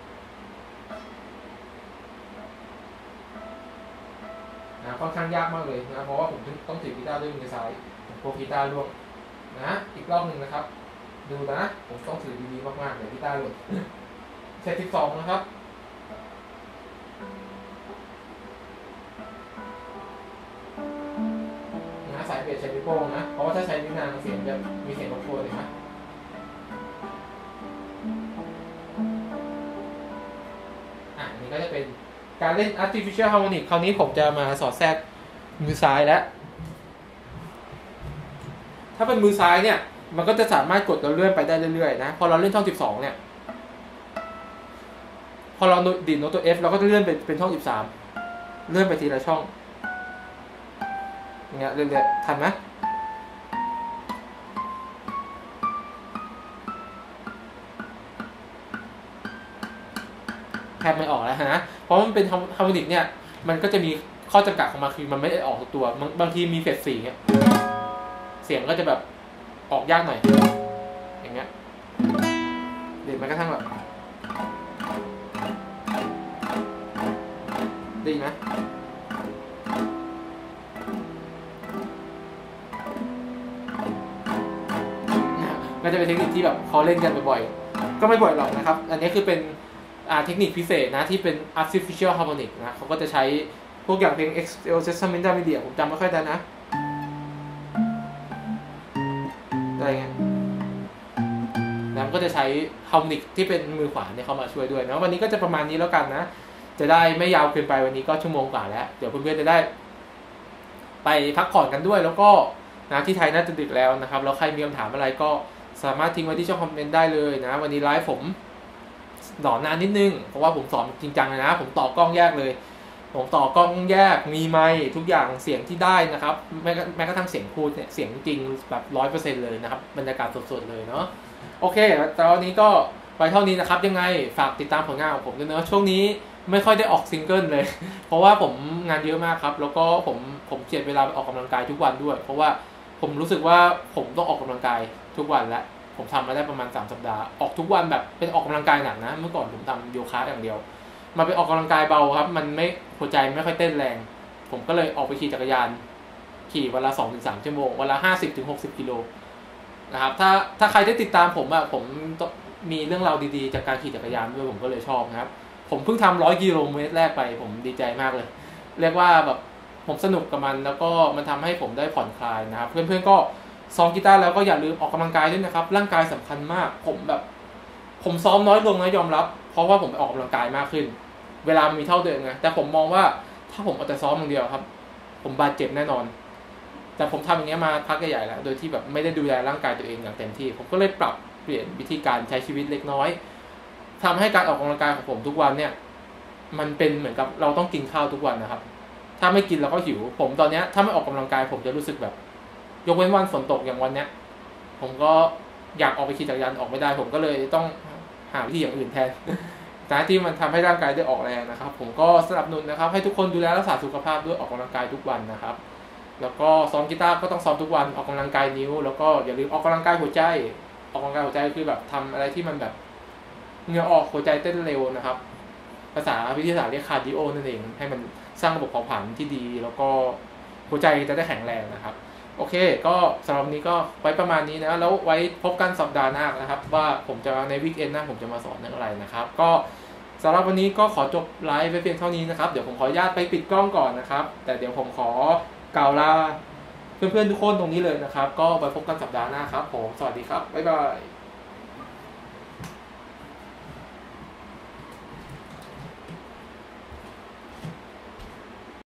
นะค่อนข้างยากมากเลยนะเพราะว่าผมต้องถือกีตาร์ด้วยมือซ้ายผมกลัวกีตาร์ร่วงนะอีกรอบหนึ่งนะครับดูนะผมต้องถือดีๆมากๆเดี๋ยวกีตาร์หล่นเซตสิบสองนะครับนะสายเบสใช้นิ้วโป้งนะเพราะว่าถ้าใช้นิ้วนางเสียงจะมีเสียงรบกวนเลยนะอ่ะนี่ก็จะเป็นการเล่น artificial harmonic คราวนี้ผมจะมาสอดแทรกมือซ้ายแล้วถ้าเป็นมือซ้ายเนี่ยมันก็จะสามารถกดเราเลื่อนไปได้เรื่อยๆนะพอเราเล่นช่องสิบสองเนี่ยพอเราดีดโน้ตตัว F เราก็จะเลื่อนไปเป็นช่องสิบสามเลื่อนไปทีละช่องอย่างเงี้ยเรื่อยๆทันไหมแทบไม่ออกแล้วนะเพราะมันเป็นฮาร์โมนิกเนี่ยมันก็จะมีข้อจำกัดของมันคือมันไม่ได้ออกทุกตัวบางทีมีเฟสสี่เนี่ยเสียงก็จะแบบออกยากหน่อยอย่างเงี้ยเดี๋ยวมันกระทั่งแบบได้ไหมก็จะเป็นเทคนิคที่แบบเขาเล่นกันบ่อยๆก็ไม่บ่อยหรอกนะครับอันนี้คือเป็นเทคนิคพิเศษนะที่เป็น artificial harmonic นะเขาก็จะใช้พวกอย่างเพลง Excel Sessamenta Media ผมจำไม่ค่อยได้นะอะไรเงี้ยแล้วก็จะใช้ฮาร์โมนิกที่เป็นมือขวาเนี่ยเข้ามาช่วยด้วยนะวันนี้ก็จะประมาณนี้แล้วกันนะจะได้ไม่ยาวเกินไปวันนี้ก็ชั่วโมงกว่าแล้วเดี๋ยวเพื่อนๆจะได้ไปพักผ่อนกันด้วยแล้วก็นะที่ไทยน่าจะดึกแล้วนะครับแล้วใครมีคำถามอะไรก็สามารถทิ้งไว้ที่ช่องคอมเมนต์ได้เลยนะวันนี้ไลฟ์ผมสอนนานนิดนึงเพราะว่าผมสอนจริงจังเลยนะผมต่อกล้องแยกเลยผมต่อกล้องแยกมีไมค์ทุกอย่างเสียงที่ได้นะครับแม้แม้กระทั่งเสียงพูดเนี่ยเสียงจริงแบบร้อยเปอร์เซ็นต์เลยนะครับบรรยากาศสดๆเลยเนาะโอเคตอนนี้ก็ไปเท่านี้นะครับยังไงฝากติดตามผลงานของผมด้วยเนาะช่วงนี้ไม่ค่อยได้ออกซิงเกิลเลยเพราะว่าผมงานเยอะมากครับแล้วก็ผมผมเจียดเวลาไปออกกำลังกายทุกวันด้วยเพราะว่าผมรู้สึกว่าผมต้องออกกำลังกายทุกวันแล้วผมทำมาได้ประมาณสามสัปดาห์ออกทุกวันแบบเป็นออกกำลังกายหนักนะเมื่อก่อนผมทำโยคะอย่างเดียวมาไปออกกำลังกายเบาครับมันไม่หัวใจไม่ค่อยเต้นแรงผมก็เลยออกไปขี่จักรยานขี่วันละ สองถึงสาม ชั่วโมงวันละ ห้าสิบถึงหกสิบ กิโลนะครับถ้าถ้าใครได้ติดตามผมอะผมมีเรื่องราวดีๆจากการขี่จักรยานด้วยผมก็เลยชอบนะครับผมเพิ่งทำร้อยกิโลเมตรแรกไปผมดีใจมากเลยเรียกว่าแบบผมสนุกกับมันแล้วก็มันทำให้ผมได้ผ่อนคลายนะครับเพื่อนๆก็ซ้อมกีตาร์แล้วก็อย่าลืมออกกำลังกายด้วยนะครับร่างกายสำคัญมากผมแบบผมซ้อมน้อยลงนะยอมรับเพราะว่าผมไปออกกำลังกายมากขึ้นเวลามันมีเท่าเดิมไงแต่ผมมองว่าถ้าผมเอาแต่ซ้อมอย่างเดียวครับผมบาดเจ็บแน่นอนแต่ผมทำอย่างเงี้ยมาพักใหญ่ๆแล้วโดยที่แบบไม่ได้ดูแลร่างกายตัวเองอย่างเต็มที่ผมก็เลยปรับเปลี่ยนวิธีการใช้ชีวิตเล็กน้อยทำให้การออกกำลังกายของผมทุกวันเนี่ยมันเป็นเหมือนกับเราต้องกินข้าวทุกวันนะครับถ้าไม่กินเราก็หิวผมตอนเนี้ยถ้าไม่ออกกำลังกายผมจะรู้สึกแบบยกเว้นวันฝนตกอย่างวันเนี้ยผมก็อยากออกไปขี่จักรยานออกไม่ได้ผมก็เลยต้องหาวิธีอย่างอื่นแทนแต่ที่มันทำให้ร่างกายได้ออกแรงนะครับผมก็สนับสนุนนะครับให้ทุกคนดูแลรักษาสุขภาพด้วยออกกำลังกายทุกวันนะครับแล้วก็ซ้อมกีตาร์ก็ต้องซ้อมทุกวันออกกำลังกายนิ้วแล้วก็อย่าลืมออกกำลังกายหัวใจออกกำลังกายหัวใจคือแบบทำอะไรที่มันแบบเหงื่อออกหัวใจเต้นเร็วนะครับภาษาวิทยาศาสตร์เรียกคาร์ดิโอนั่นเองให้มันสร้างระบบเผาผลาญที่ดีแล้วก็หัวใจจะได้แข็งแรงนะครับโอเคก็สำหรับวันนี้ก็ไว้ประมาณนี้นะแล้วไว้พบกันสัปดาห์หน้านะครับว่าผมจะในวีคเอนด์หน้าผมจะมาสอนเรื่องอะไรนะครับก็สำหรับวันนี้ก็ขอจบไลฟ์ไปเพียงเท่านี้นะครับเดี๋ยวผมขออนุญาตไปปิดกล้องก่อนนะครับแต่เดี๋ยวผมขอกล่าวลาเพื่อนๆทุกคนตรงนี้เลยนะครับก็ไว้พบกันสัปดาห์หน้าครับผมสวัสดีครับบ๊ายบาย